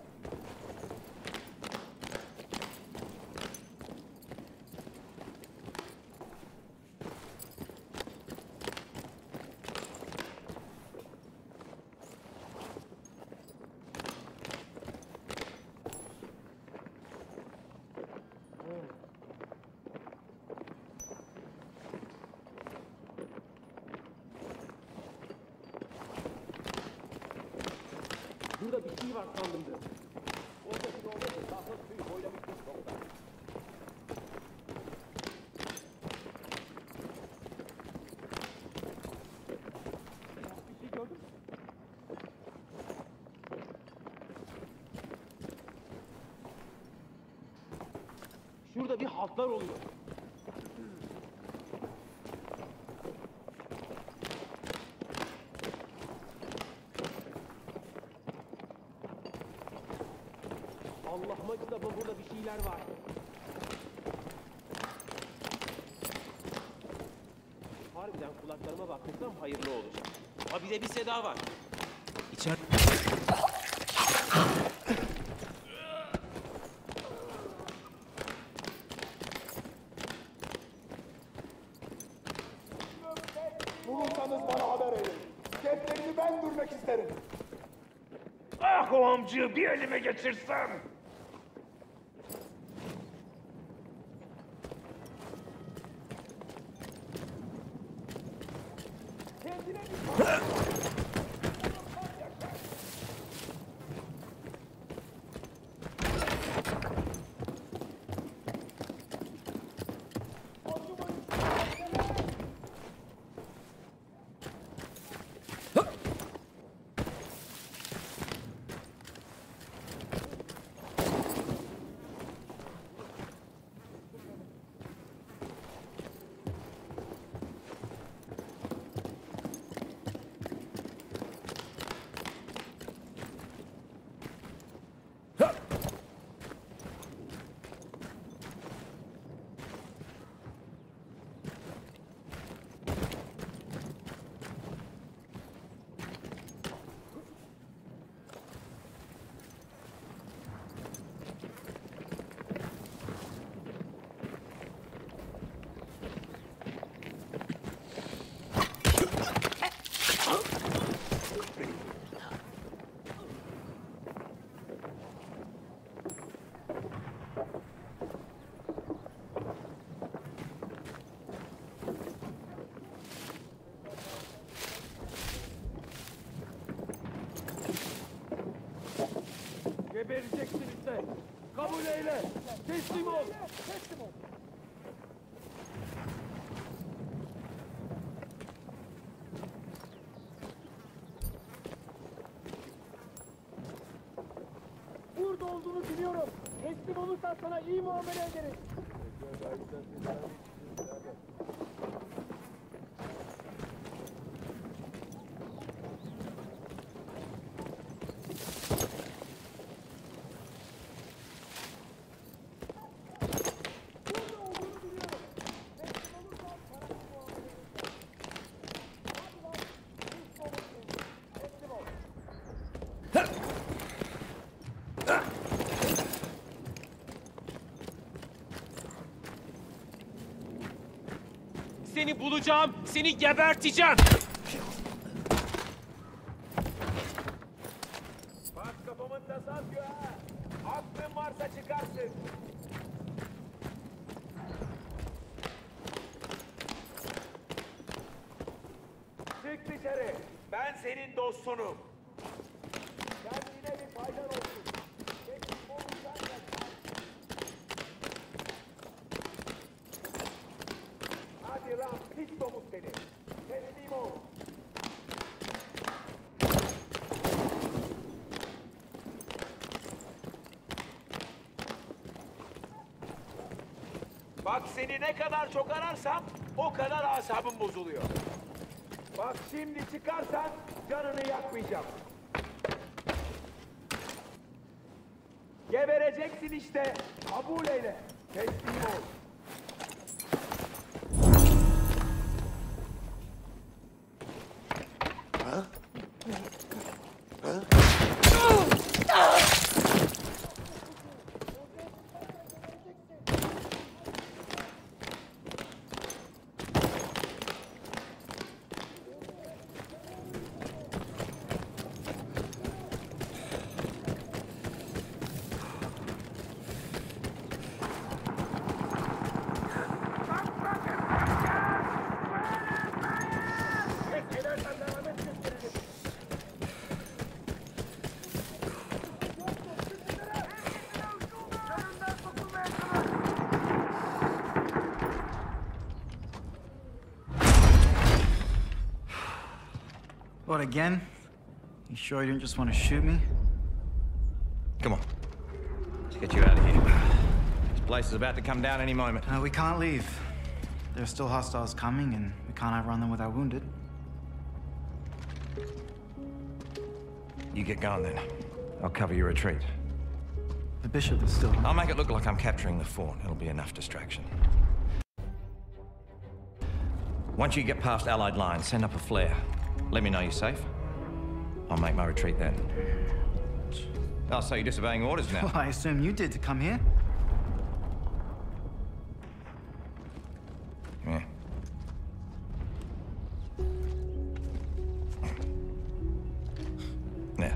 Burada bir şey var sandım da. Oradaki doğru da tahıl suyu boylamıştım çoktan. Bir şey gördün mü? Şurada bir haltlar oluyor. Allah macıda burada bir şeyler var. Harbiden kulaklarıma baktırsam hayırlı olacak. Ha bir de bir seda var. İçer... Bulursanız bana haber edin. Ceplerini ben durmak isterim. Ah o amcığı bir elime geçirsem! Kendine bir eyle. Kabul eyle. Teslim ol. Teslim ol. Burada olduğunu biliyorum. Teslim olursan sana iyi muamele ederiz. Seni bulacağım, seni geberteceğim. Bak kafamın tası atıyor ha. Aklın varsa çıkarsın. Çık dışarı. Ben senin dostunum. Kendine bir faydan olsun. Teslim olursan kaçar. Hadi lan pis domuz seni. Teslim ol. Bak seni ne kadar çok ararsam o kadar asabım bozuluyor. Bak şimdi çıkarsan canını yakmayacağım. Gebereceksin işte. Kabul eyle. Teslim ol. Ha? Ha? What, again? You sure you didn't just want to shoot me? Come on. Let's get you out of here. This place is about to come down any moment. Uh, we can't leave. There are still hostiles coming, and we can't outrun them with our wounded. You get going then. I'll cover your retreat. The bishop is still... I'll make it look like I'm capturing the fort. It'll be enough distraction. Once you get past Allied lines, send up a flare. Let me know you're safe. I'll make my retreat then. Oh, so you're disobeying orders now? Well, I assume you did to come here. Yeah. Now.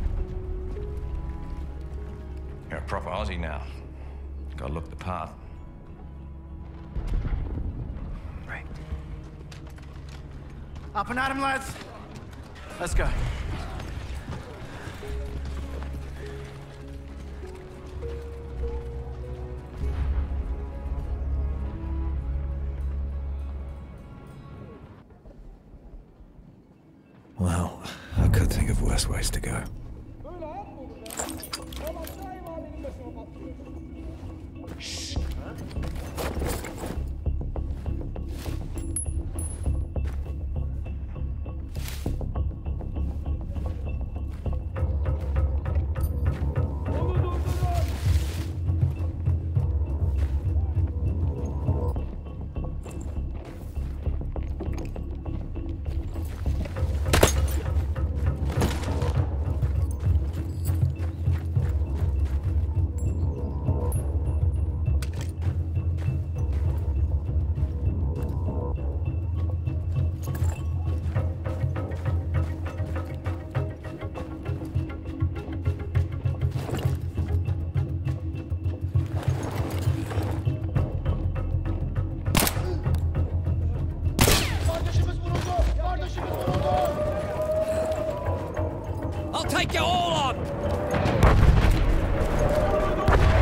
You're a proper Aussie now. Gotta look the part. Right. Up and at him, lads! Let's go. Well, I could think of worse ways to go. Shh. I'll take you all on!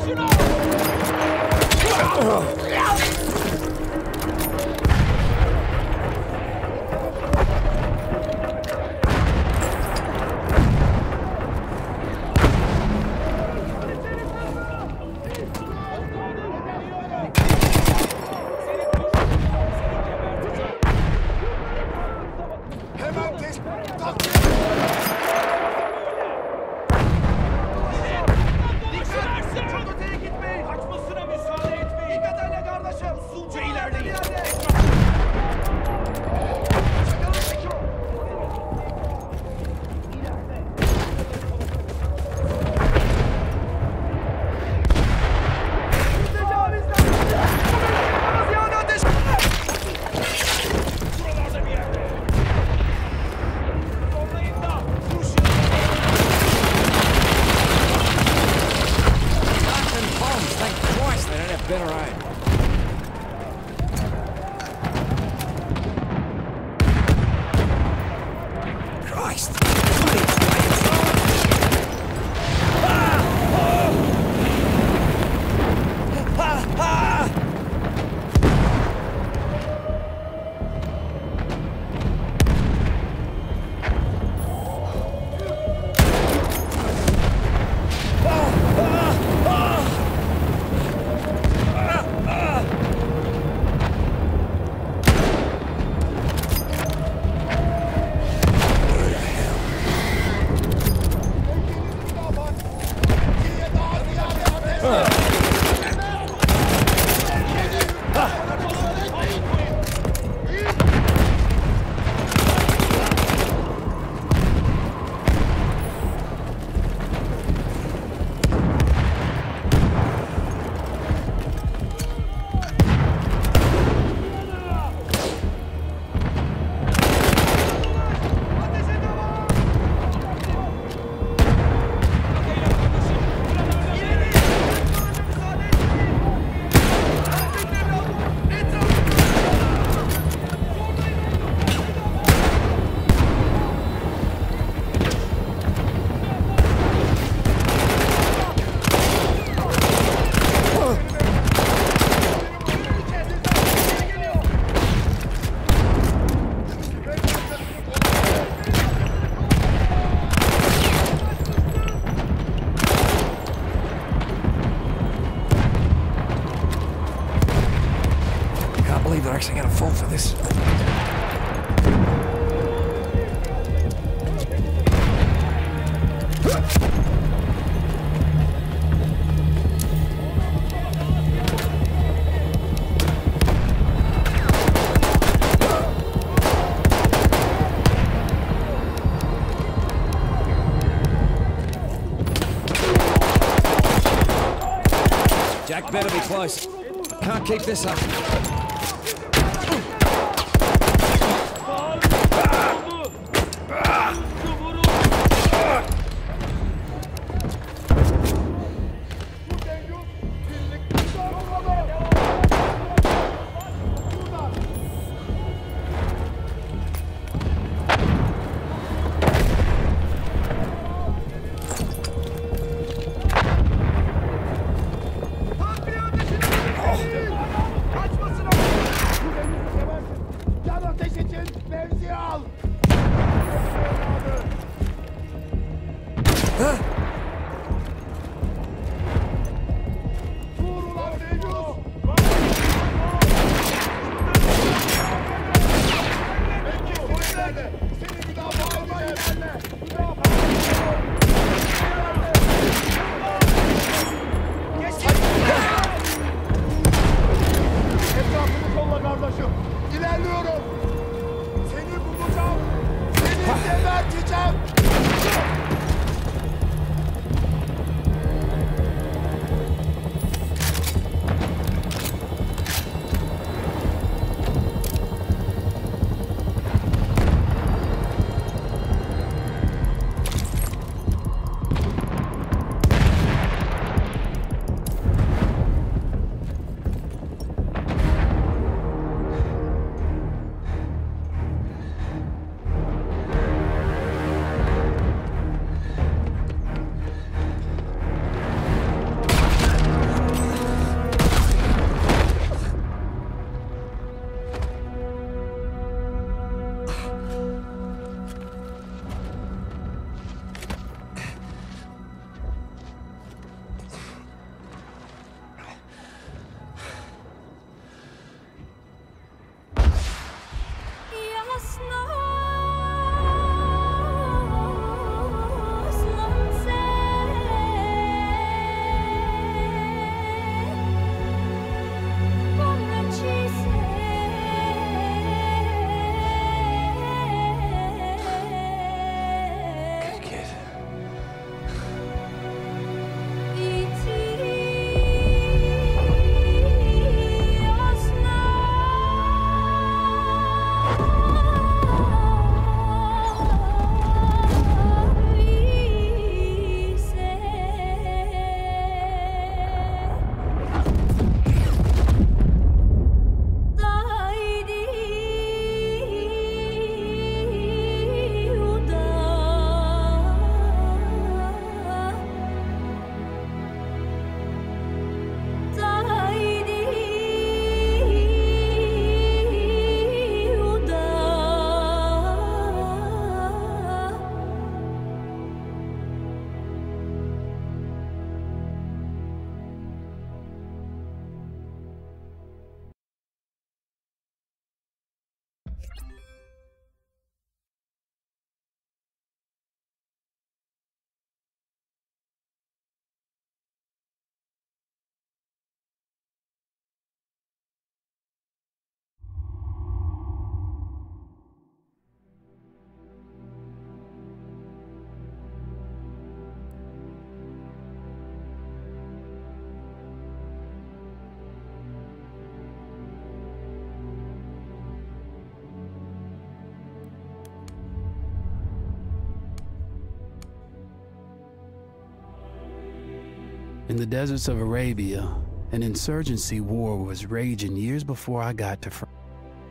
They're actually gonna fall for this. Jack better be close. Can't keep this up. Kaçmasın o! the deserts of Arabia, an insurgency war was raging years before I got to France.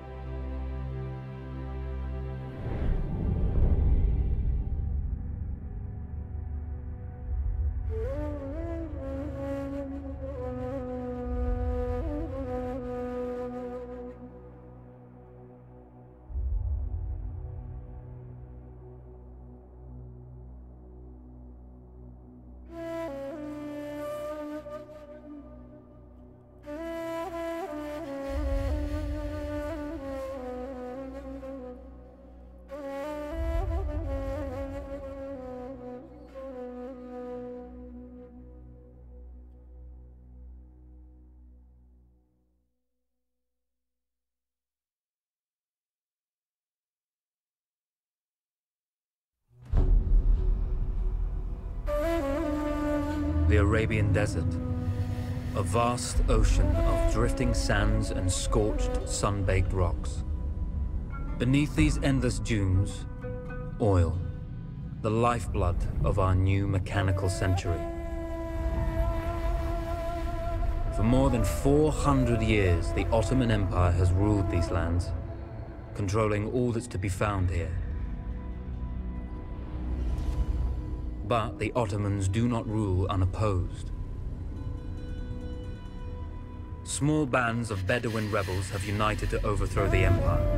The Arabian Desert, a vast ocean of drifting sands and scorched, sun-baked rocks. Beneath these endless dunes, oil, the lifeblood of our new mechanical century. For more than four hundred years, the Ottoman Empire has ruled these lands, controlling all that's to be found here. But the Ottomans do not rule unopposed. Small bands of Bedouin rebels have united to overthrow the empire.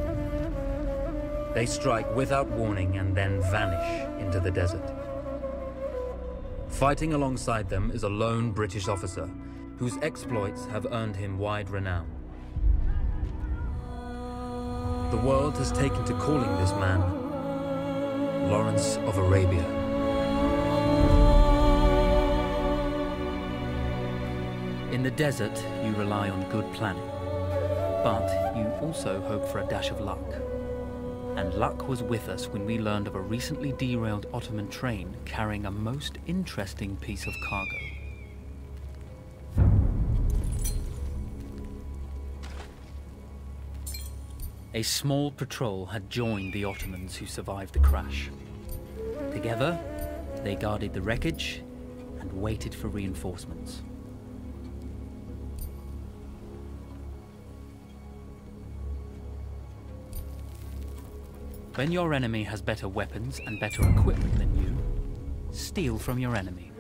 They strike without warning and then vanish into the desert. Fighting alongside them is a lone British officer whose exploits have earned him wide renown. The world has taken to calling this man Lawrence of Arabia. In the desert, you rely on good planning, but you also hope for a dash of luck. And luck was with us when we learned of a recently derailed Ottoman train carrying a most interesting piece of cargo. A small patrol had joined the Ottomans who survived the crash. Together, they guarded the wreckage and waited for reinforcements. When your enemy has better weapons and better equipment than you, steal from your enemy.